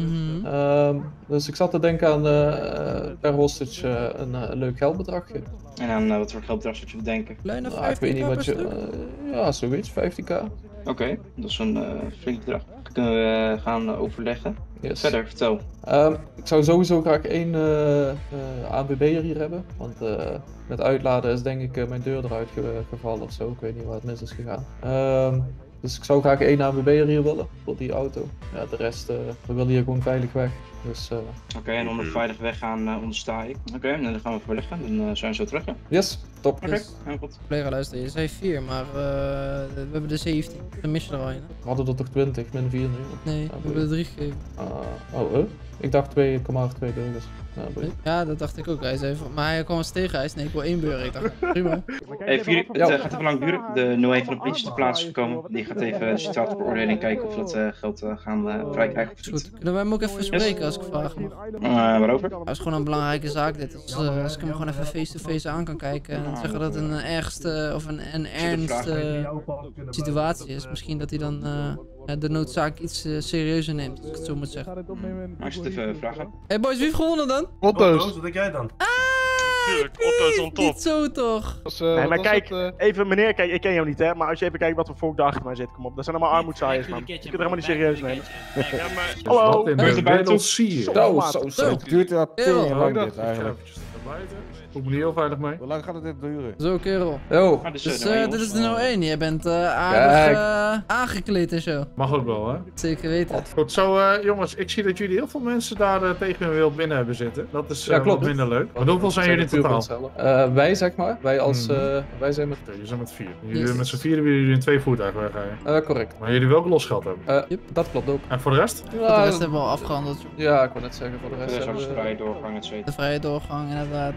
Dus ik zat te denken aan per hostage een leuk geldbedragje. En aan wat voor geldbedrag zit je te denken? Kleine 15k Ik weet niet wat je... per ja, zoiets, 15k. Oké, dat is een flink bedrag. Dat kunnen we gaan overleggen. Yes. Verder, vertel. Ik zou sowieso graag 1 ANWB'er hier hebben, want met uitladen is denk ik mijn deur eruit gevallen of zo. Ik weet niet waar het mis is gegaan. Dus ik zou graag 1 ANWB'er hier willen, voor die auto. Ja, de rest, we willen hier gewoon veilig weg. Dus, Oké, en om er veilig weg gaan ondersta ik. Oké, en dan gaan we voorleggen, dan zijn we zo terug. Yes, top. Oké, heel goed. Collega, luister, je zei 4, maar we hebben er 17. Dan mis je er al een. We hadden er toch 20, min 4 nu? Nee, we hebben er 3 gegeven. Ik dacht 2,8 burgers. Ja, dat dacht ik ook. Hij zei van, maar hij kwam eens tegen. Hij zei, nee, ik wil 1 burger. Ik dacht, prima. Hey, Fury, het gaat even lang duren. De 01 van de politie is ter plaatse gekomen. Die gaat even de situatie beoordelen en kijken of we dat geld gaan vrijkrijgen of niet. Kunnen wij hem ook even spreken als ik vraag mag? Waarover? Dat is gewoon een belangrijke zaak dit. Dus, als ik hem gewoon even face-to-face aan kan kijken en zeggen dat het een ergste of een ernste situatie is. Misschien dat hij dan de noodzaak iets serieuzer neemt, als ik het zo moet zeggen. Mag je het even vragen? Hey boys, wie heeft gewonnen dan? Otto's. Wat denk jij dan? Tuurlijk, Otto's on top. Niet zo toch? Nee, maar kijk, even meneer, kijk, ik ken jou niet hè, maar als je even kijkt wat voor volk daar achter mij zit, kom op. Dat zijn allemaal armoedzaaiers man. Je kunt het helemaal niet serieus nemen. Hallo, Wat in de wereld zie je? Zo. Duurt dat tering lang dit dit eigenlijk. Voel me niet heel veilig mee. Hoe lang gaat het dit duren? Zo kerel. Yo. Dus dit is de 01. Jij bent aardig aangekleed en zo. Mag ook wel hè? Zeker weten. Goed, zo jongens, ik zie dat jullie heel veel mensen daar tegen hun wil binnen hebben zitten. Dat is wat minder leuk. Maar hoeveel zijn jullie in totaal? Wij zeg maar, wij zijn met... Jullie zijn met 4. Jullie met z'n 4 willen jullie in 2 voertuigen wegrijden. Correct. Maar jullie wel losgeld hebben? Dat klopt ook. En voor de rest? Voor de rest hebben we al afgehandeld. Ja, ik wil net zeggen, voor de rest hebben we... vrije doorgang, et cetera. De vrije doorgang, inderdaad.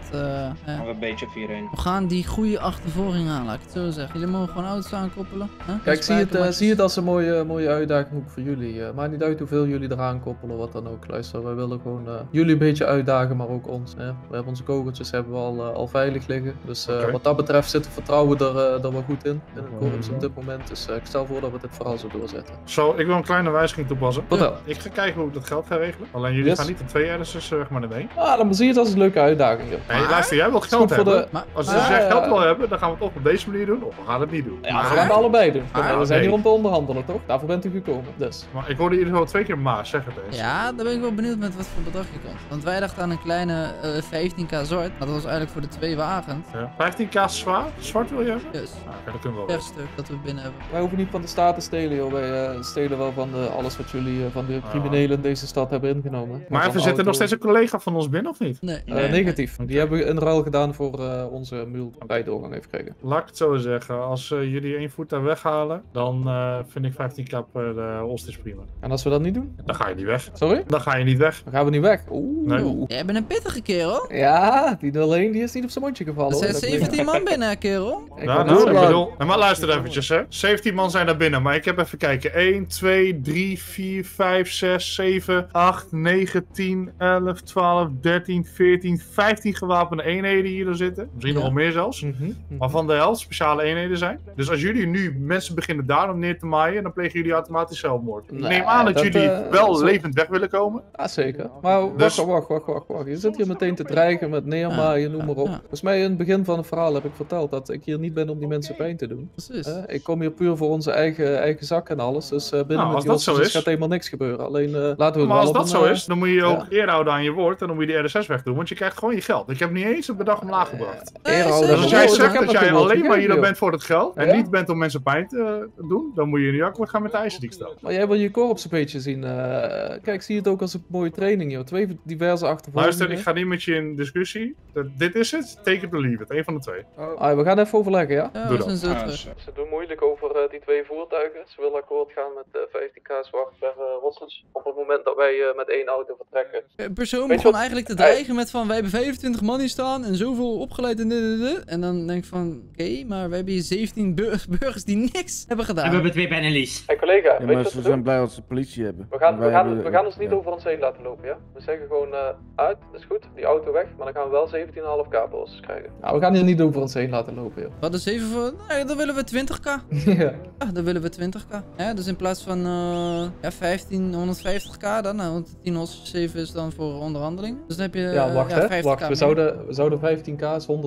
Gaan we een beetje op 4-1. We gaan die goede achtervolging aan, laat ik het zo zeggen. Jullie mogen gewoon auto's aankoppelen. Kijk, zie het als een mooie uitdaging ook voor jullie. Maakt niet uit hoeveel jullie eraan koppelen, wat dan ook. Luister, wij willen gewoon jullie een beetje uitdagen, maar ook ons. We hebben onze kogeltjes al veilig liggen. Dus wat dat betreft zit het vertrouwen er wel goed in het korps op dit moment. Dus ik stel voor dat we dit vooral zo doorzetten. Zo, ik wil een kleine wijziging toepassen. Vertel. Ik ga kijken hoe ik dat geld ga regelen. Alleen jullie gaan niet in 2 RS's maar in 1. Dan zie je het als een leuke uitdaging. Nee, luister, jij wilt geld hebben. Als jij geld wil hebben, dan gaan we het of op deze manier doen, of we gaan het niet doen. Ja, we gaan het allebei doen. We zijn hier om te onderhandelen, toch? Daarvoor bent u gekomen. Dus. Maar ik hoorde jullie wel 2 keer maar, zeg het eens. Ja, daar ben ik wel benieuwd met wat voor bedrag je komt. Want wij dachten aan een kleine 15k zwart. Dat was eigenlijk voor de 2 wagens. Ja. 15k zwaar? Zwart wil je hebben? Yes. Dat kunnen we wel. Per stuk dat we binnen hebben. Wij hoeven niet van de staat te stelen, joh. Wij stelen wel van alles wat jullie van de criminelen in deze stad hebben ingenomen. Maar even, zit er nog steeds een collega van ons binnen of niet? Nee. Negatief. Die hebben we in ruil gedaan voor onze mule rijdoorgang heeft gekregen. Laat ik het zo zeggen. Als jullie 1 voet daar weghalen, dan vind ik 15k per hostage prima. En als we dat niet doen? Dan ga je niet weg. Sorry? Dan ga je niet weg. Dan gaan we niet weg. Oeh. Nee. Jij bent een pittige kerel. Ja, die 01 die is niet op zijn mondje gevallen. Er zijn 17 man binnen, kerel. Ja, ik bedoel, maar luister eventjes, hè. 17 man zijn daar binnen, maar ik heb even kijken. 1, 2, 3, 4, 5, 6, 7, 8, 9, 10, 11, 12, 13, 14, 15 gewapende eenheden hier zitten. Misschien nog wel meer zelfs. Waarvan de helft speciale eenheden zijn. Dus als jullie nu mensen beginnen daarom neer te maaien, dan plegen jullie automatisch zelfmorgen. Ik neem aan dat jullie wel levend weg willen komen. Ja, zeker. Maar wacht. Je zit hier meteen te dreigen met neermaaien, noem maar op. Volgens mij in het begin van het verhaal heb ik verteld dat ik hier niet ben om die mensen pijn te doen. Precies. Ik kom hier puur voor onze eigen zak en alles. Dus binnen met als dat zo is, gaat helemaal niks gebeuren. Alleen laten we het maar wel als dat zo is, dan moet je ook eer houden aan je woord en dan moet je de RSS wegdoen. Want je krijgt gewoon je geld. Ik heb niet eens een bedrag omlaag gebracht. Dus als jij zegt dat jij alleen maar hier bent voor het geld en niet bent om mensen pijn te doen, dan moet je nu akkoord gaan met de eisen die ik stel. Maar jij wil je korps een beetje zien. Kijk, zie het ook als een mooie training, joh. 2 diverse achtervolgingen. Luister, ik ga niet met je in discussie. Dit is het, take it or leave it. Eén van de 2. We gaan even overleggen, ja? Doe dat. Ze doen moeilijk over die 2 voertuigen. Ze willen akkoord gaan met 15k zwart per hostage. Op het moment dat wij met 1 auto vertrekken. Een persoon begon eigenlijk te dreigen met van, wij hebben 25 man hier staan en zoveel opgeleid en dit. En dan denk ik van, oké, maar we hebben hier 17 burgers die niks hebben gedaan. En we hebben 2 Benelli's. Hey collega, ja, maar ze zijn blij als ze politie hebben. We gaan ons niet over ons heen laten lopen, ja? We zeggen gewoon uit, dat is goed, die auto weg, maar dan gaan we wel 17,5k hostage krijgen. Nou, we gaan hier niet over ons heen laten lopen, joh. Wat is 7 voor? Nee, dan willen we 20k. Ja. Dan willen we 20k. Ja, dus in plaats van 150k dan, want 10 hostage 7 is dan voor onderhandeling. Dus dan heb je ja, wacht, 50k. Wacht. We zouden 15k is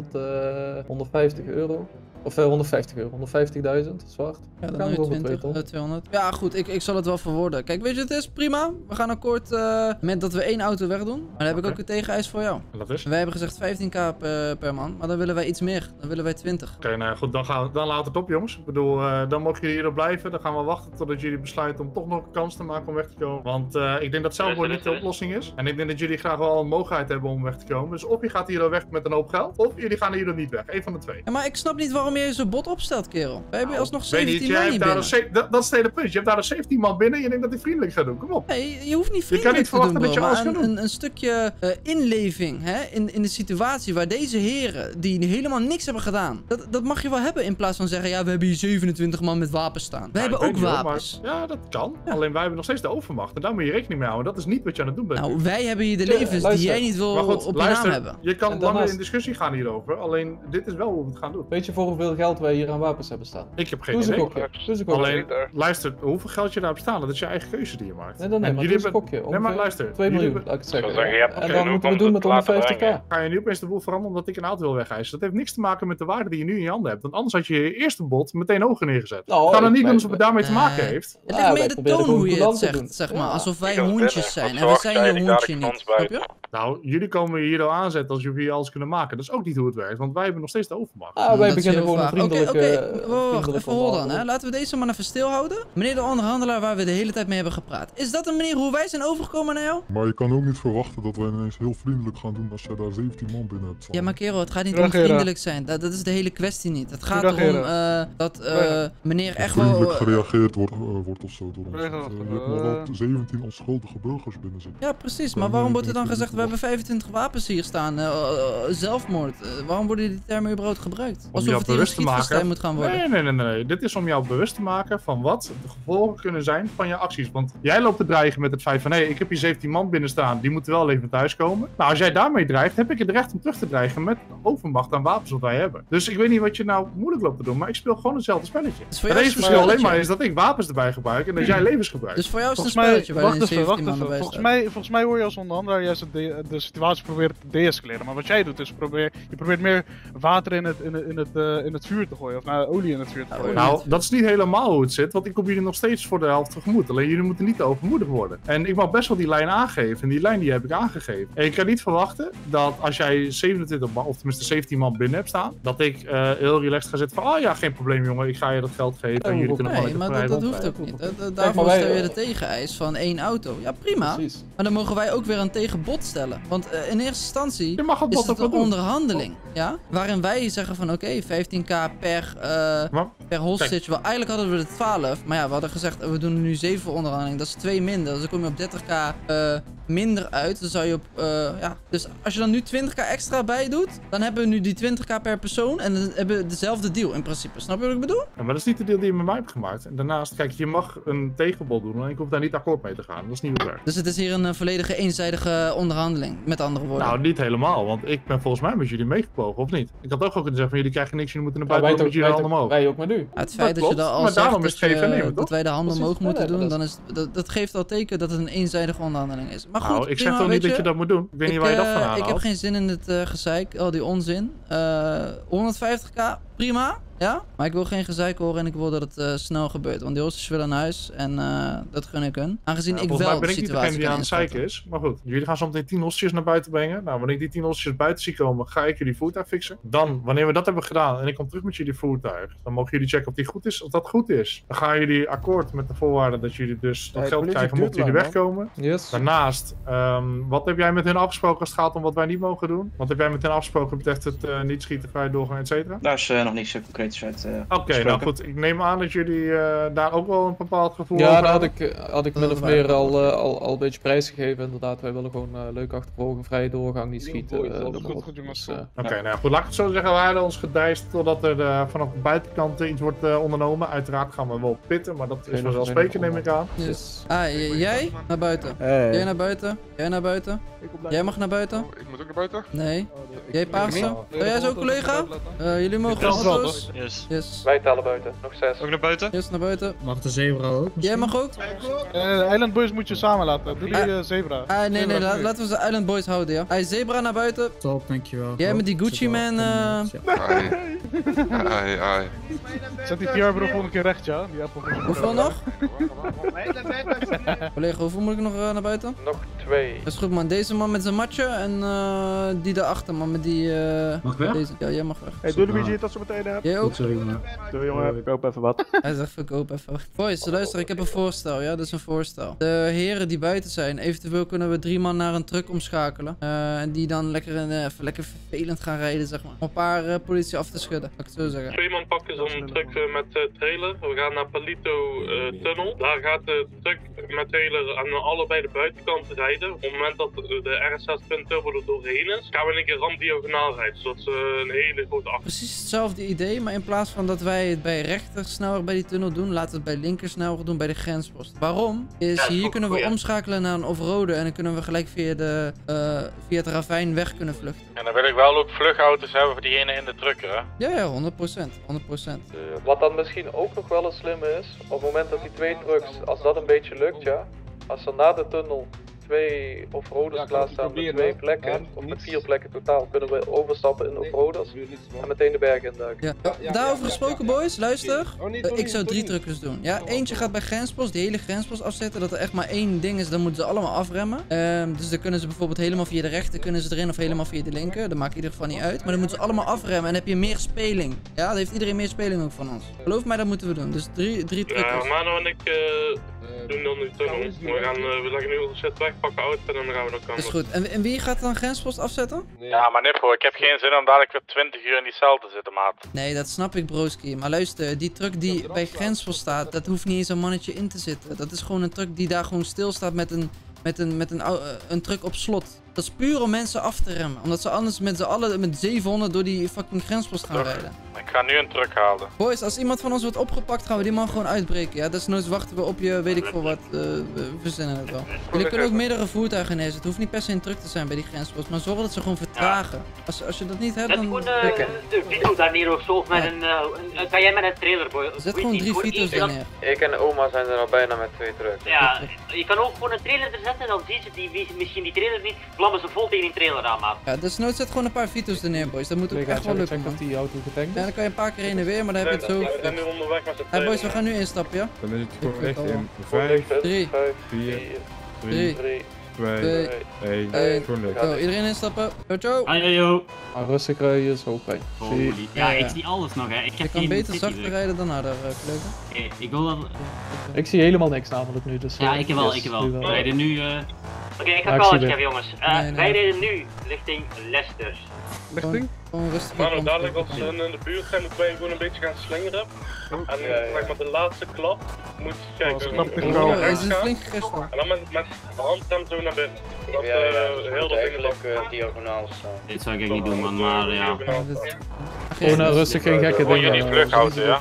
150 euro. Of 150 euro, 150.000 zwart. Ja, dan heb je 200. Ja, goed, ik zal het wel verwoorden. Kijk, weet je, het is prima. We gaan akkoord met dat we 1 auto wegdoen. Maar dan heb ik ook een tegeneis voor jou. Dat is? Wij hebben gezegd 15k per man, maar dan willen wij iets meer. Dan willen wij 20. Oké, nou goed, dan laat het op, jongens. Ik bedoel, dan mogen jullie hierop blijven. Dan gaan we wachten totdat jullie besluiten om toch nog een kans te maken om weg te komen. Want ik denk dat zelfmoord niet de oplossing is. En ik denk dat jullie graag wel een mogelijkheid hebben om weg te komen. Dus of je gaat hier weg met een hoop geld, of jullie gaan hier niet weg. Eén van de 2. Ja, maar ik snap niet waarom je zo bot opstelt, kerel. Wij hebben alsnog 17 man hier binnen. Dat is het hele punt. Je hebt daar 17 man binnen en je denkt dat hij vriendelijk gaat doen. Kom op. Nee, je hoeft niet vriendelijk te doen, bro. Maar een stukje inleving in de situatie waar deze heren, die helemaal niks hebben gedaan, dat mag je wel hebben in plaats van zeggen, ja, we hebben hier 27 man met wapens staan. Wij hebben ook wapens. Ja, dat kan. Ja. Alleen wij hebben nog steeds de overmacht. En daar moet je rekening mee houden. Dat is niet wat je aan het doen bent. Nou, wij hebben hier de levens die jij niet wil op je naam hebben. Je kan langer in discussie gaan hierover. Alleen, dit is wel hoe we het gaan doen. Weet je voor hoeveel geld wij hier aan wapens hebben staan? Ik heb geen idee. Alleen, luister, hoeveel geld je daarop staan, dat is je eigen keuze die je maakt. Nee, maar dat is een gokje. Nee, maar luister. 2 miljoen, laat ik het zeggen. En dan moeten we doen met 150k. Ga je nu opeens de boel veranderen omdat ik een auto wil wegeisen? Dat heeft niks te maken met de waarde die je nu in je handen hebt. Want anders had je je eerste bod meteen hoger neergezet. Ga dan niet doen alsof het daarmee te maken heeft. Het ligt meer de toon hoe je het zegt, zeg maar. Alsof wij hondjes zijn. En we zijn je hondje niet. Snap je? Nou, jullie komen hier al aanzetten alsof jullie alles kunnen maken. Dat is ook niet hoe het werkt, want wij hebben nog steeds de overmacht. Wij beginnen gewoon een vriendelijke... Wacht, even hoor dan, hè. Laten we deze man even stilhouden. Meneer de onderhandelaar waar we de hele tijd mee hebben gepraat. Is dat een manier hoe wij zijn overgekomen naar jou? Maar je kan ook niet verwachten dat wij ineens heel vriendelijk gaan doen als je daar 17 man binnen hebt. Ja, maar kerel, het gaat niet om vriendelijk zijn. Dat is de hele kwestie niet. Het gaat erom dat meneer echt wel... vriendelijk gereageerd wordt of zo door ons. Je hebt nog wel 17 onschuldige burgers binnen zitten. Ja, precies. Maar waarom wordt er dan gezegd we hebben 25 wapens hier staan. Zelfmoord. Waarom worden die termen überhaupt gebruikt? Alsof het hier een schietfestijn moet gaan worden. Nee. Dit is om jou bewust te maken van wat de gevolgen kunnen zijn van je acties. Want jij loopt te dreigen met het feit van, ik heb hier 17 man binnen staan, die moeten wel even thuiskomen. Nou, als jij daarmee dreigt, heb ik het recht om terug te dreigen met overmacht aan wapens wat wij hebben. Dus ik weet niet wat je nou moeilijk loopt te doen, maar ik speel gewoon hetzelfde spelletje. Het enige verschil alleen maar is dat ik wapens erbij gebruik en dat jij levens gebruikt. Dus voor jou is het een spelletje waar je 17 man erbij staat. Volgens mij hoor je als onderhandelaar juist de situatie proberen te deescaleren. Maar wat jij doet is, je probeert meer water in het vuur te gooien. Of olie in het vuur te gooien. Nou, dat is niet helemaal hoe het zit, want ik kom jullie nog steeds voor de helft tegemoet. Alleen jullie moeten niet te overmoedig worden. En ik mag best wel die lijn aangeven. En die lijn die heb ik aangegeven. En je kan niet verwachten dat als jij 27 man, of tenminste 17 man binnen hebt staan, dat ik heel relaxed ga zitten van, ja, geen probleem jongen, ik ga je dat geld geven en jullie kunnen gewoon maar dat hoeft ook niet. Daarvoor stel je de tegeneis van 1 auto. Ja, prima. Precies. Maar dan mogen wij ook weer een tegenbod stellen. Want in eerste instantie is het een onderhandeling. Ja? Waarin wij zeggen van oké, 15k per hostage. Wel, eigenlijk hadden we er 12. Maar ja, we hadden gezegd we doen er nu 7 onderhandelingen. Dat is 2 minder. Dus dan kom je op 30k minder uit. Dan zou je op, Dus als je dan nu 20k extra bij doet, dan hebben we nu die 20k per persoon. En dan hebben we dezelfde deal in principe. Snap je wat ik bedoel? Ja, maar dat is niet de deal die je met mij hebt gemaakt. En daarnaast, kijk, je mag een tegenbod doen. En ik hoef daar niet akkoord mee te gaan. Dat is niet hoe het werkt. Dus het is hier een volledige eenzijdige onderhandeling, met andere woorden. Nou, niet helemaal, want ik ben volgens mij met jullie meegebogen, of niet? Ik had ook kunnen zeggen van jullie krijgen niks, jullie moeten naar buiten met jullie handen omhoog. Wij ook met u. Het feit dat je dat al zegt dat wij de handen omhoog moeten doen, dan is dat geeft al teken dat het een eenzijdige onderhandeling is. Maar goed, nou, ik zeg toch niet dat je dat moet doen? Ik weet niet waar je dat van aanhaalt. Ik heb geen zin in het gezeik, al die onzin. 150k, prima. Ja, maar ik wil geen gezeik horen en ik wil dat het snel gebeurt. Want die hostages willen naar huis en dat gun ik hun. Aangezien ik wel de situatie kan ben ik niet degene die aan het zeiken is. Maar goed, jullie gaan zo meteen 10 hostages naar buiten brengen. Nou, wanneer ik die 10 hostages buiten zie komen, ga ik jullie voertuig fixen. Dan, wanneer we dat hebben gedaan en ik kom terug met jullie voertuig, dan mogen jullie checken of die goed is, of dat goed is. Dan gaan jullie akkoord met de voorwaarden dat jullie dus dat geld krijgen mochten jullie wegkomen. Yes. Daarnaast, wat heb jij met hun afgesproken als het gaat om wat wij niet mogen doen? Wat heb jij met hen afgesproken betreft het niet schieten, vrij doorgaan, et cetera? Daar is nog niks concreets uit. Oké, nou goed. Ik neem aan dat jullie daar ook wel een bepaald gevoel over hebben. Ja, had ik min of meer al een beetje prijsgegeven. Inderdaad, wij willen gewoon leuk achtervolgen, vrije doorgang, niet schieten. Oké, nou goed. Laat ik het zo zeggen. Wij hadden ons gedijst totdat er vanaf de buitenkant iets wordt ondernomen. Uiteraard gaan we wel pitten, maar dat is vanzelfsprekend, neem ik aan. Yes. Jij naar buiten. Jij naar buiten. Jij naar buiten. Jij mag naar buiten. Ik moet ook naar buiten? Nee. Jij Paarse? Jij zo collega? Jullie mogen auto's. Yes. Wij tellen buiten. Nog 6. Ook naar buiten? Yes, naar buiten. Mag de zebra ook? Jij mag ook? Island Boys moet je samen laten. Doe die zebra. Nee, laten we ze Island Boys houden, ja. Hij zebra naar buiten. Top, dankjewel. Jij met die Gucci man. Ai. Zet die PR-bro volgende keer recht, ja. Hoeveel nog? Collega, hoeveel moet ik nog naar buiten? Nog 2. Dat is goed, man. Deze man met zijn matje en die daarachter, man. Met die. Mag ik weg? Deze. Ja, jij mag weg. Hey, doe de budget dat ze meteen hebben. Jij ook? Sorry, man. Doe jongen, ik koop even wat. Hij zegt verkoop even wat. Boys, luister, ik heb een voorstel, ja, dat is een voorstel. De heren die buiten zijn, eventueel kunnen we 3 man naar een truck omschakelen. En die dan lekker vervelend gaan rijden, zeg maar. Om een paar politie af te schudden, laat ik het zo zeggen. 2 man pakken zo'n truck met trailer. We gaan naar Palito Tunnel. Daar gaat de truck met trailer aan allebei de buitenkanten rijden. Op het moment dat de RS6.turbo er doorheen is, gaan we een keer ramdiagonaal rijden. Zodat ze een hele grote achter. Precies hetzelfde idee, maar in plaats van dat wij het bij rechter sneller bij die tunnel doen, laten we het bij linker sneller doen bij de grenspost. Waarom? Hier kunnen we omschakelen naar een offroaden en dan kunnen we gelijk via het ravijn weg kunnen vluchten. En dan wil ik wel ook vluchtauto's hebben voor diegene in de trucker, hè? Ja, 100%. Wat dan misschien ook nog wel een slimme is, op het moment dat die 2 trucks, als dat een beetje lukt, ja, als er na de tunnel 2 offroaders klaarstaan met 2 plekken, of met 4 plekken totaal, kunnen we overstappen in offroaders en meteen de berg induiken. Ja. Daarover gesproken, boys, luister. Ik zou 3 truckers doen. Ja, eentje gaat bij grenspost, die hele grenspost afzetten, dat er echt maar 1 ding is, dan moeten ze allemaal afremmen. Dus dan kunnen ze bijvoorbeeld helemaal via de rechter kunnen ze erin of helemaal via de linker. Dat maakt in ieder geval niet uit. Maar dan moeten ze allemaal afremmen en dan heb je meer speling. Ja, dan heeft iedereen meer speling ook van ons. Geloof mij, dat moeten we doen. Dus 3 truckers. Ja, Mano en ik doen dan die tunnel. We leggen nu onze set weg, pakken auto en dan gaan we naar kant. Is goed. En wie gaat dan grenspost afzetten? Ja, maar Nippo, ik heb geen zin om dadelijk weer 20 uur in die cel te zitten, maat. Nee, dat snap ik, broski. Maar luister, die truck die bij grenspost staat, dat hoeft niet eens een mannetje in te zitten. Dat is gewoon een truck die daar gewoon stilstaat met een truck op slot. Dat is puur om mensen af te remmen. Omdat ze anders met z'n allen met 700 door die fucking grenspost gaan rijden. Ik ga nu een truck halen. Boys, als iemand van ons wordt opgepakt, gaan we die man gewoon uitbreken. Ja, desnoods wachten we op je, weet ik veel wat. We verzinnen het wel. Jullie kunnen ook meerdere voertuigen neerzetten. Het hoeft niet per se een truck te zijn bij die grenspost. Maar zorg dat ze gewoon vertragen. Als je dat niet hebt, dan... Zet een Vito daar neer of zo. Of met kan jij met een trailer, boy? Zet gewoon 3 Vito's daar neer. Ik en oma zijn er al bijna met 2 trucks. Ja, je kan ook gewoon een trailer er zetten. Dan zien ze misschien die trailer niet. Vlammen ze vol tegen die trailer aan, maat. Ja, desnoods zet gewoon een paar Vito's er neer, boys. Dat moet ook echt wel lukken, man. Die auto getankt is. Ja, dan kan je een paar keer heen en weer, maar dan heb je het zo. We zijn nu onderweg met de Hey boys, we gaan nu instappen, ja? Dan is het gewoon echt in 5, 3, 4, 3, 2, 1. Gewoon weg. Zo, iedereen instappen. Ciao. Ah, rustig rijden is ook pijn. Ja, ik zie alles nog, hè. Je kan beter zachter rijden dan harder, Kleuter. Ik wil dat... Ik zie helemaal niks namelijk nu, dus... Ja, ik heb wel. We rijden nu... Oké, ik ga calletje geven, jongens. Wij rijden nu richting Leicester. Richting? Gewoon rustig. Maar dadelijk als ze in de buurt zijn, moeten wij gewoon een beetje gaan slingeren. En zeg maar de laatste klap moet je kijken. Hij is flink gisteren. En dan met de handrem zo naar binnen. Zodat heel dat ding diagonaal staan. Dit zou ik niet doen, man, maar ja. Gewoon rustig, geen gekke dingen. Niet terughouden, ja?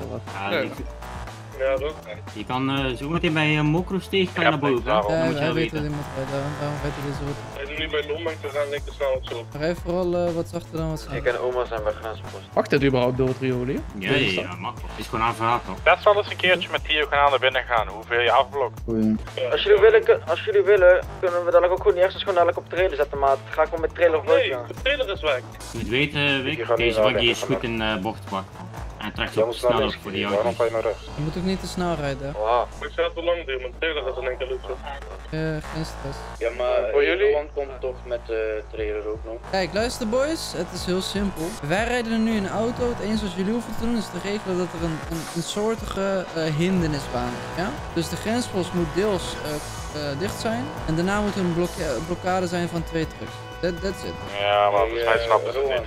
Ja, dat. Je kan zo meteen bij Mokro-steeg kan je naar boven. Ja, hij weet wat hij moet rijden. Daarom weet hij deze route. We zijn nu bij Lombank, we gaan linker snel op zo. Rij vooral wat zachter dan wat sneller. Ik en oma zijn bij grenspost. Mag dit überhaupt door het riool hier? Ja, mag. Het is gewoon aanverhaald nog. Best wel eens een keertje met diagonaal naar binnen gaan, hoeveel je afblokt. Als jullie willen, kunnen we dadelijk ook gewoon niet ergens gewoon dadelijk op de trailer zetten, maat. Ga ik gewoon met trailer of nee, de trailer is weg. Je moet weten, deze waggie is goed in bocht pakken. En hij trekt ook snel op voor die auto. Je moet ook niet te snel rijden. Maar ik zou het te lang duren, maar de trailer is in één keer lukken. Geen stress. Ja, maar voor jullie komt toch met de trailer ook nog. Kijk, luister boys, het is heel simpel. Wij rijden er nu in een auto. Het enige wat jullie hoeven te doen is te regelen dat er een soortige hindernisbaan is. Ja? Dus de grenspost moet deels dicht zijn. En daarna moet er een blokkade zijn van 2 trucks. That's it. Ja, maar volgens mij snappen ze het niet.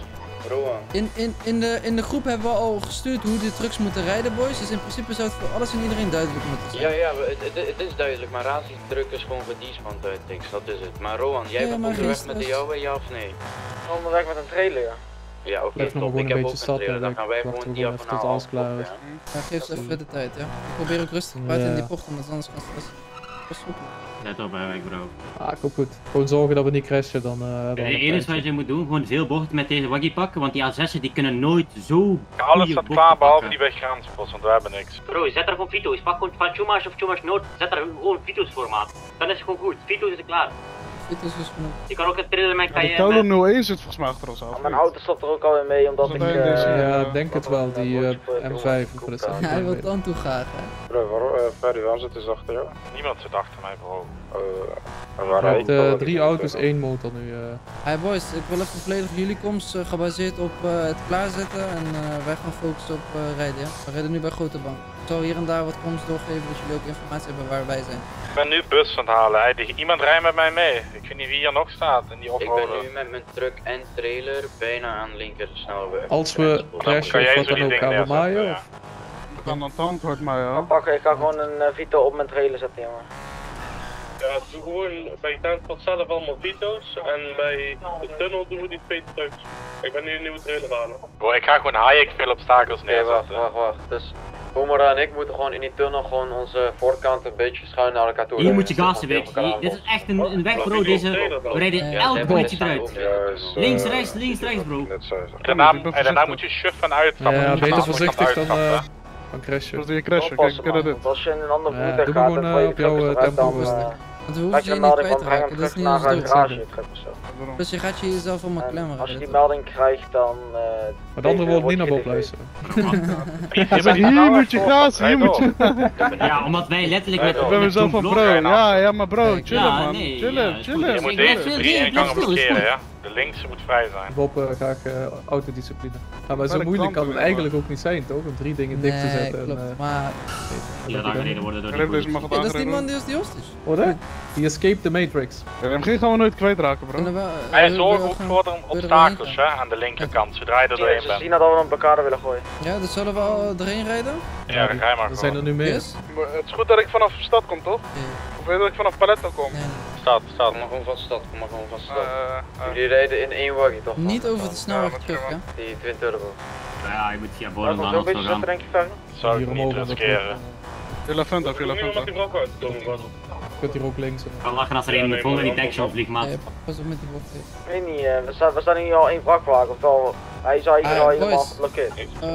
In de groep hebben we al gestuurd hoe de trucks moeten rijden, boys. Dus in principe zou het voor alles en iedereen duidelijk moeten zijn. Ja, het is duidelijk, maar ratiedruk is gewoon verdienst van Duitix, dat is het. Maar Rowan, jij bent onderweg met de jouwe, ja of nee? Onderweg met een trailer, ja. Ja, oké, top. Ik heb ook een trailer, dan gaan wij gewoon diagonaal tot alles klaar is. Ja, geef ze even de tijd, ja. Ik probeer ook rustig buiten in die bocht, omdat anders gaan stressen. Pas op. Let op, hè, bro. Ah, komt goed. Gewoon zorgen dat we niet crashen, dan... Het enige wat je moet doen, gewoon veel bochten met deze waggie pakken, want die A6'en die kunnen nooit zo... Alles staat klaar, behalve die bij grenspost, want we hebben niks. Bro, zet er gewoon Vito's. Pak gewoon van Chumash of Chumash Noord. Zet er gewoon Vito's voor, maat. Dan is het gewoon goed. Vito's is er klaar. Vito's is genoeg. Je kan ook een trailer met de Tolo 01 zit volgens mij achter ons af. Mijn auto stopt er ook alweer mee, omdat ik... Ja, ik denk het wel, die M5 voor de Ja, hij wil dan toe graag, hè. Bro, Freddy, waarom zit dus achter jou? Niemand zit achter mij, bro. Je hebt 3 auto's, 1 motor nu. Hey boys, ik wil even volledig jullie komst gebaseerd op het klaarzetten en wij gaan focussen op rijden, ja. We rijden nu bij Grote Bank. Ik zal hier en daar wat komst doorgeven, dat jullie ook informatie hebben waar wij zijn. Ik ben nu bus aan het halen, iemand rijdt met mij mee. Ik weet niet wie hier nog staat in die offroader. Ik ben nu met mijn truck en trailer bijna aan de linker snelweg. Als we crashen of wat dan ook, gaan we maaien? Of? Ik kan dan het antwoord maar, ja. Ik ga gewoon een Vito op mijn trailer zetten, jongen. Ja, doe gewoon bij Tuinpad zelf allemaal Vito's en bij de tunnel doen we die 2 trucks. Ik ben nu een nieuwe trailer halen. Bro, ik ga gewoon haaien, ik veel obstakels neerzetten. Wacht. Dus Omara en ik moeten gewoon in die tunnel gewoon onze voorkant een beetje schuin naar elkaar toe. Hier moet je gassen weg. Dit is echt een weg, bro. We rijden elk bolletje eruit. Links, rechts, bro. Daarna moet je shuffen uitstappen. Ja, beter voorzichtig dan crashen. Dat je crashen, kijk, ik ken dit. Als je in een ander voertuig gaat, doe gewoon op jouw tempo rustig. Want we hoeven je niet kwijt te raken, dat is niet ons doel. Dus je gaat jezelf allemaal klemmen. Als je die melding krijgt, dan... Maar de andere wil niet naar boven luisteren. Hier moet je gazen, hier moet je... Ja, omdat wij letterlijk met... Ik ben mezelf van bro, ja, maar bro, chillen man. Chillen. Je moet deze 3 ingangen blokkeren, ja. De linkse moet vrij zijn. Bob, graag autodiscipline. Nou, maar zo moeilijk kan het eigenlijk ook niet zijn, toch? Om 3 dingen dicht te zetten. Klopt, maar... Ja, aangereden worden door die politie. Dat is die man die die host is. Wat hè? Die escaped the Matrix. MG gaan we nooit kwijtraken, bro. Hij zorgt ook voor de obstakels, hè, aan de linkerkant, zodra je er doorheen bent. Ze zien dat we een blokkade willen gooien. Ja, dus zullen we al erheen rijden? Ja, dan ga je maar. Er zijn er nu meer. Het is goed dat ik vanaf de stad kom, toch? Of weet dat ik vanaf Paletto kom? stad. Kom maar gewoon van stad, Jullie rijden in één waggie toch? Niet over de snelweg terug, hè? Die Twin Turbo. Ja, je moet via Bodem Zo'n beetje zetten denk je verder? Zou ik niet riskeren. Villa Venta. Je kunt hier ook links. Ik kan lachen als er een vol in die backshow vliegt, maat. Pas op met die bocht. Ik weet niet, we staan hier al één vrachtwagen, of wel? Hij is hier al helemaal geblokkeerd.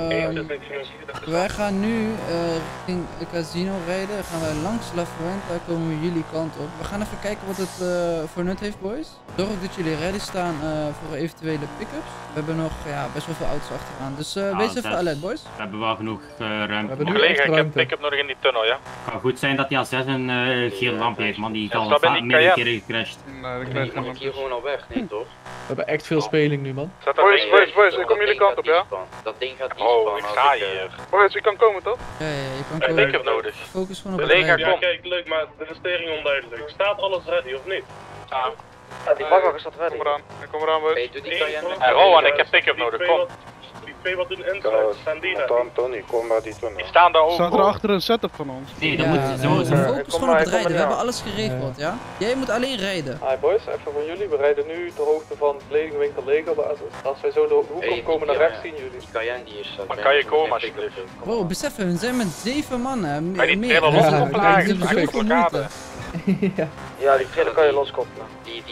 Wij gaan nu richting het casino rijden. Gaan wij langs La Fuente, komen we jullie kant op. We gaan even kijken wat het voor nut heeft, boys. Zorg ook dat jullie ready staan voor eventuele pick-ups. We hebben nog best wel veel auto's achteraan. Dus wees even alert, boys. We hebben wel genoeg ruimte. Collega, ik heb pick-up nodig in die tunnel, ja? Het kan goed zijn dat die A6 een gele lamp heeft, man. Die is al meerdere keren gecrashed. Nee, die moet hier gewoon al weg, niet toch? We hebben echt veel speling nu, man. Boys, ik kom jullie kant op, ja? Dat ding gaat niet Oh, ik ga hier. Boys, ik kan komen toch? Ja, je kan komen. Ik heb nodig. Focus gewoon op Collega, ja, kijk, leuk, maar de investering onduidelijk. Staat alles ready of niet? Ja, die vrachtwagen staat ready. Kom eraan, boys. Rowan, ik heb pick-up nodig, kom. Die twee wat doen inside, staan die ready? Tony, kom maar die tunnel. Die staan daar Staat er achter een setup van ons? Nee, dat moet zo. Focus gewoon op het rijden. We hebben alles geregeld, ja? Jij moet alleen rijden. Hi boys, even van jullie. We rijden nu ter hoogte van kledingwinkel Lego basis. Als wij zo de hoek opkomen naar rechts zien jullie. Die Cayenne die is... Maar kan je komen alsjeblieft? Wow, besef we zijn met 7 mannen. Maar die trailer los oplagen, die hebben zoveel moeite. Ja, die trailer kan je loskoppelen. Die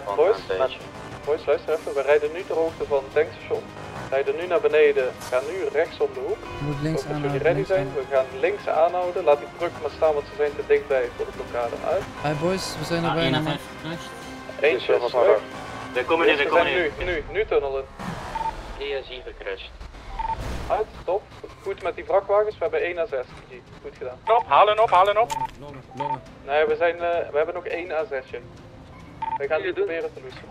Boys, luister even. We rijden nu ter hoogte van het tankstation. We rijden nu naar beneden, gaan nu rechts om de hoek. Je moet links aanhouden. Als jullie ready zijn, we gaan links aanhouden. Laat die truck maar staan, want ze zijn te dichtbij voor de blokkade uit. Hi boys, we zijn er bijna. Eentje is weg. We komen in, we komen in. Nu tunnelen. ESI gecrashed. Uit, stop. Goed met die vrachtwagens, we hebben 1 A6. Goed gedaan. Stop, haal hen op. Nee, we hebben nog 1 A6'je. We gaan die proberen te lossen.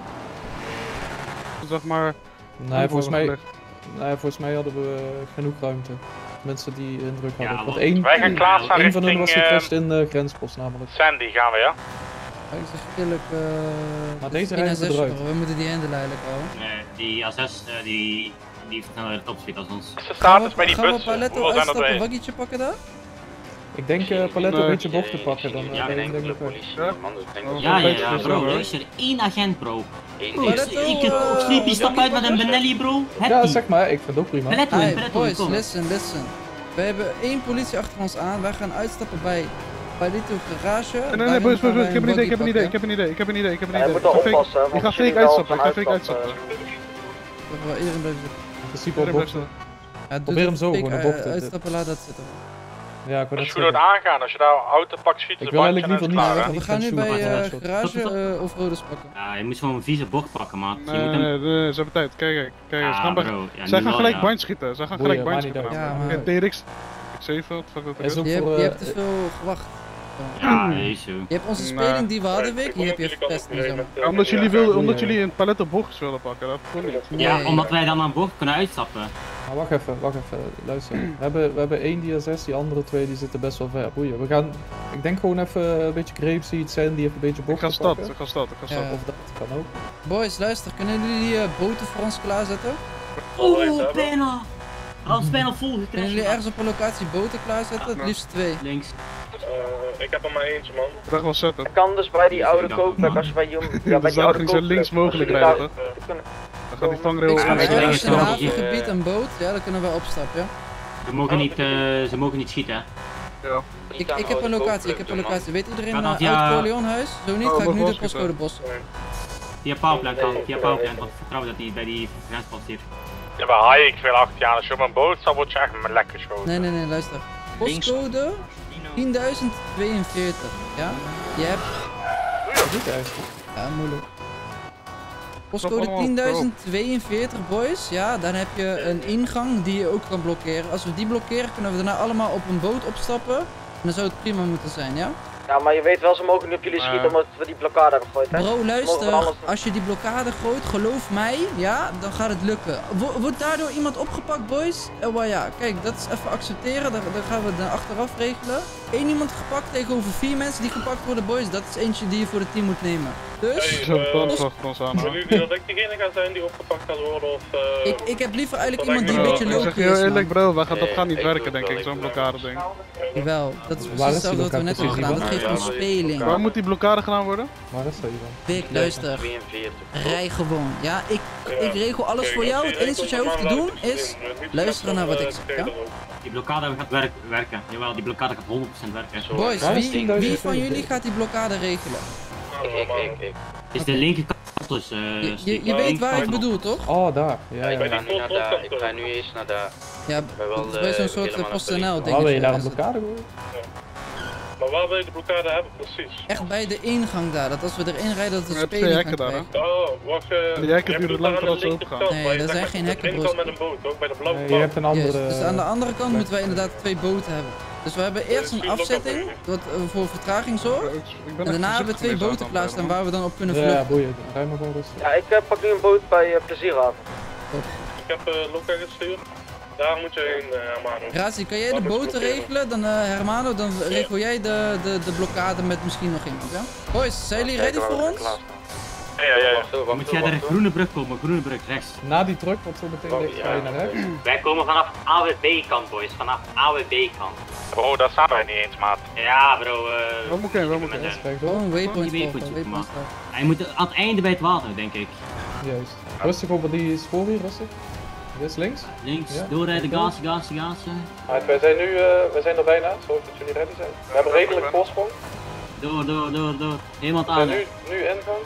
Zeg maar... Nee, volgens mij hadden we genoeg ruimte. Mensen die indruk hadden. Ja, want wij gaan klaarstaan één van hen was richting, gecrashed in de grenspost namelijk. Sandy gaan we, ja? Ik zeg eerlijk, maar deze rijden we eruit. We moeten die handelen eigenlijk al. Nee, die A6 die heeft sneller de topspeed als ons. De status bij die Gaan we bussen, Paletto hoeveel zijn uitstappen, er een waggietje pakken daar? Ik denk Paletto een beetje bochten pakken dan. Ja, denk ik ja, bro, luister, 1 agent bro. Op Sleepy, stap uit met een Benelli bro. Ja, zeg maar, ik vind het ook prima. Hey boys, listen. We hebben 1 politie achter ons aan, wij gaan uitstappen bij Palito Garage. Nee, boys, ik heb een idee. Hij moet al oppassen, ik ga fake uitstappen, Iedereen blijft zitten. In principe op bochten. Probeer hem zo gewoon op bochten. Uitstappen, laat dat zitten. Ja, ik als je goed aangaan, als je daar auto pakt, schieten, ik wil eigenlijk liever niet. We gaan nu bij garage of Rodes pakken. Ja, je moet gewoon een vieze bocht pakken, maat. Nee, ze hebben tijd. Kijk. Zij gaan gelijk bind schieten. Zij gaan gelijk bind schieten. TRX. X7, wat fuck dat je hebt te veel gewacht. Ja, zo. Je hebt onze speling die we hadden, Wick, die heb je verpest. Omdat jullie een palet op bochtjes willen pakken, dat kon niet. Ja, omdat wij dan aan bocht kunnen uitstappen. Maar wacht even, luister. We hebben 1 die A6, die andere 2 die zitten best wel ver. Boeien, we gaan, ik denk gewoon even een beetje grapeseed, Sandy even een beetje bochten pakken. Ik ga stad. Of dat kan ook. Boys, luister, kunnen jullie die boten voor ons klaarzetten? Oeh, bijna! Hij is bijna vol gecrashed. Kunnen jullie ergens op een locatie boten klaarzetten? Het liefst 2. Links. Ik heb er maar eentje, man. Dat wel zetten. Ik kan dus bij die oude koopplek, als je bij die oude koopplek... zo links mogelijk rijden. Dan gaat die vangrail... Als je in het havengebied een boot, ja, dan kunnen we opstappen, ja. Ze mogen niet schieten, hè. Ja. Ik heb een locatie, Weet iedereen uit Corleonehuis? Zo niet, ga ik nu de postcode bossen. Via Powerplant dan, want ik vertrouw dat hij bij die grenspost zit. Ja, maar ik veel achter je aan, als je op een boot staat, word je echt met lekker geschoten. Nee, luister. Postcode 10.042, ja? Je hebt... Ja, moeilijk. Postcode 10.042, boys, ja, dan heb je een ingang die je ook kan blokkeren. Als we die blokkeren, kunnen we daarna allemaal op een boot opstappen. En dan zou het prima moeten zijn, ja? Ja, maar je weet wel, ze mogen niet op jullie schieten omdat we die blokkade hebben gegooid, hè? Bro, luister, als je die blokkade gooit, geloof mij, ja, dan gaat het lukken. Wordt daardoor iemand opgepakt, boys? Maar ja, kijk, dat is even accepteren, dan gaan we dan achteraf regelen. 1 iemand gepakt tegenover 4 mensen die gepakt worden, boys, dat is eentje die je voor het team moet nemen. Dus... Zo'n brand achter ons aan. Willen jullie dat ik degene ga zijn die opgepakt gaat worden of... Ik heb liever eigenlijk iemand die een Bro, beetje ik low zeg is, je heel eerlijk man. bro, dat gaat niet werken denk ik, zo'n blokkade ding. Jawel, dat is precies hetzelfde wat we net hebben gedaan. Dat geeft een speling. Waar moet die blokkade gedaan worden? Waar is dat hier dan? Vic, luister. Rij gewoon. Ja, ik regel alles voor jou. Het enige wat jij hoeft te doen is luisteren naar wat ik zeg, ja? Die blokkade gaat werken. Jawel, die blokkade gaat 100% werken. Boys, wie van jullie gaat die blokkade regelen? Ik. Het is de linkerkant dus. Je weet waar ik bedoel, toch? Oh, daar. Ja, Ik ga nu naar daar. Ik ga nu eerst naar daar. Ja, dat is bij zo'n soort PostNL ding. Waar wil je daar een blokkade gooien? Maar waar wil je de blokkade hebben precies? Echt bij de ingang daar, dat als we erin rijden dat we Je hebt 2 speling hekken gaan daar, krijgen. Oh, wacht. Die hekken duren lang voordat ze open gaan. Nee, dat zijn geen hekken, bro. met een boot, ook bij de blauwe Nee, je hebt een andere... Dus aan de andere kant moeten wij inderdaad 2 boten hebben. Dus we hebben eerst een afzetting, wat voor vertraging zorgt. En daarna hebben we 2 boten klaarstaan waar we dan op kunnen vluchten. Ja, boeien. Rij maar gewoon rustig. Ja, ik pak nu een boot bij Plezierhaven. Ik heb Loka gestuurd. Daar moet je heen, Hermano. Razi, kan jij de boten regelen? Dan Hermano, dan regel jij de blokkade met misschien nog iemand, ja? Boys, zijn jullie ready voor ons? Ja. Moet jij naar de groene brug komen, groene brug rechts. Na die truck, wat zo meteen ligt, ga je naar rechts. Wij komen vanaf AWB-kant, boys. Vanaf AWB-kant. Bro, daar staan wij niet eens, maat. Ja, bro. Waar moet ik heen, waar moet ik heen? Gewoon een waypoint Die volgen, waypoint waypoint zoeken, Hij moet aan het einde bij het water, denk ik. Juist. Rustig op, want die is voor hier, rustig. Dit is links. Links, Ja. doorrijden, gas. Wij zijn er bijna, zorg dat jullie ready zijn. We hebben redelijk voorsprong. Door. Helemaal aan. Nu ingang.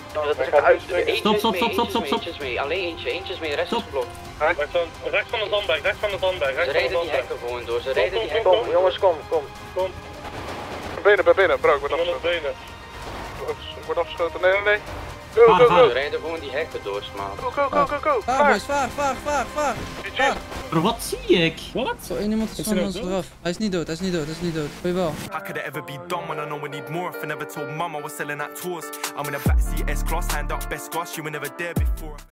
Stop. Alleen eentjes mee, de rest is geblokkt. Rechts van de zandberg, Ze rijden die hekken gewoon door, ze rijden die hekken. Kom, jongens, kom. Bij binnen, bro, ik word benen. afgeschoten. Nee. Ze rijden gewoon die hekken door, man. Go. Vaar, boys, vaar. Bro, wat zie ik? Wat? Zo, één iemand is van ons eraf. Hij is niet dood. Goeie wel. How could I ever be done when I know we need more? If I never told mum I was selling at tours. I'm in a backseat S-Class, hand up best gosh, you were never there before.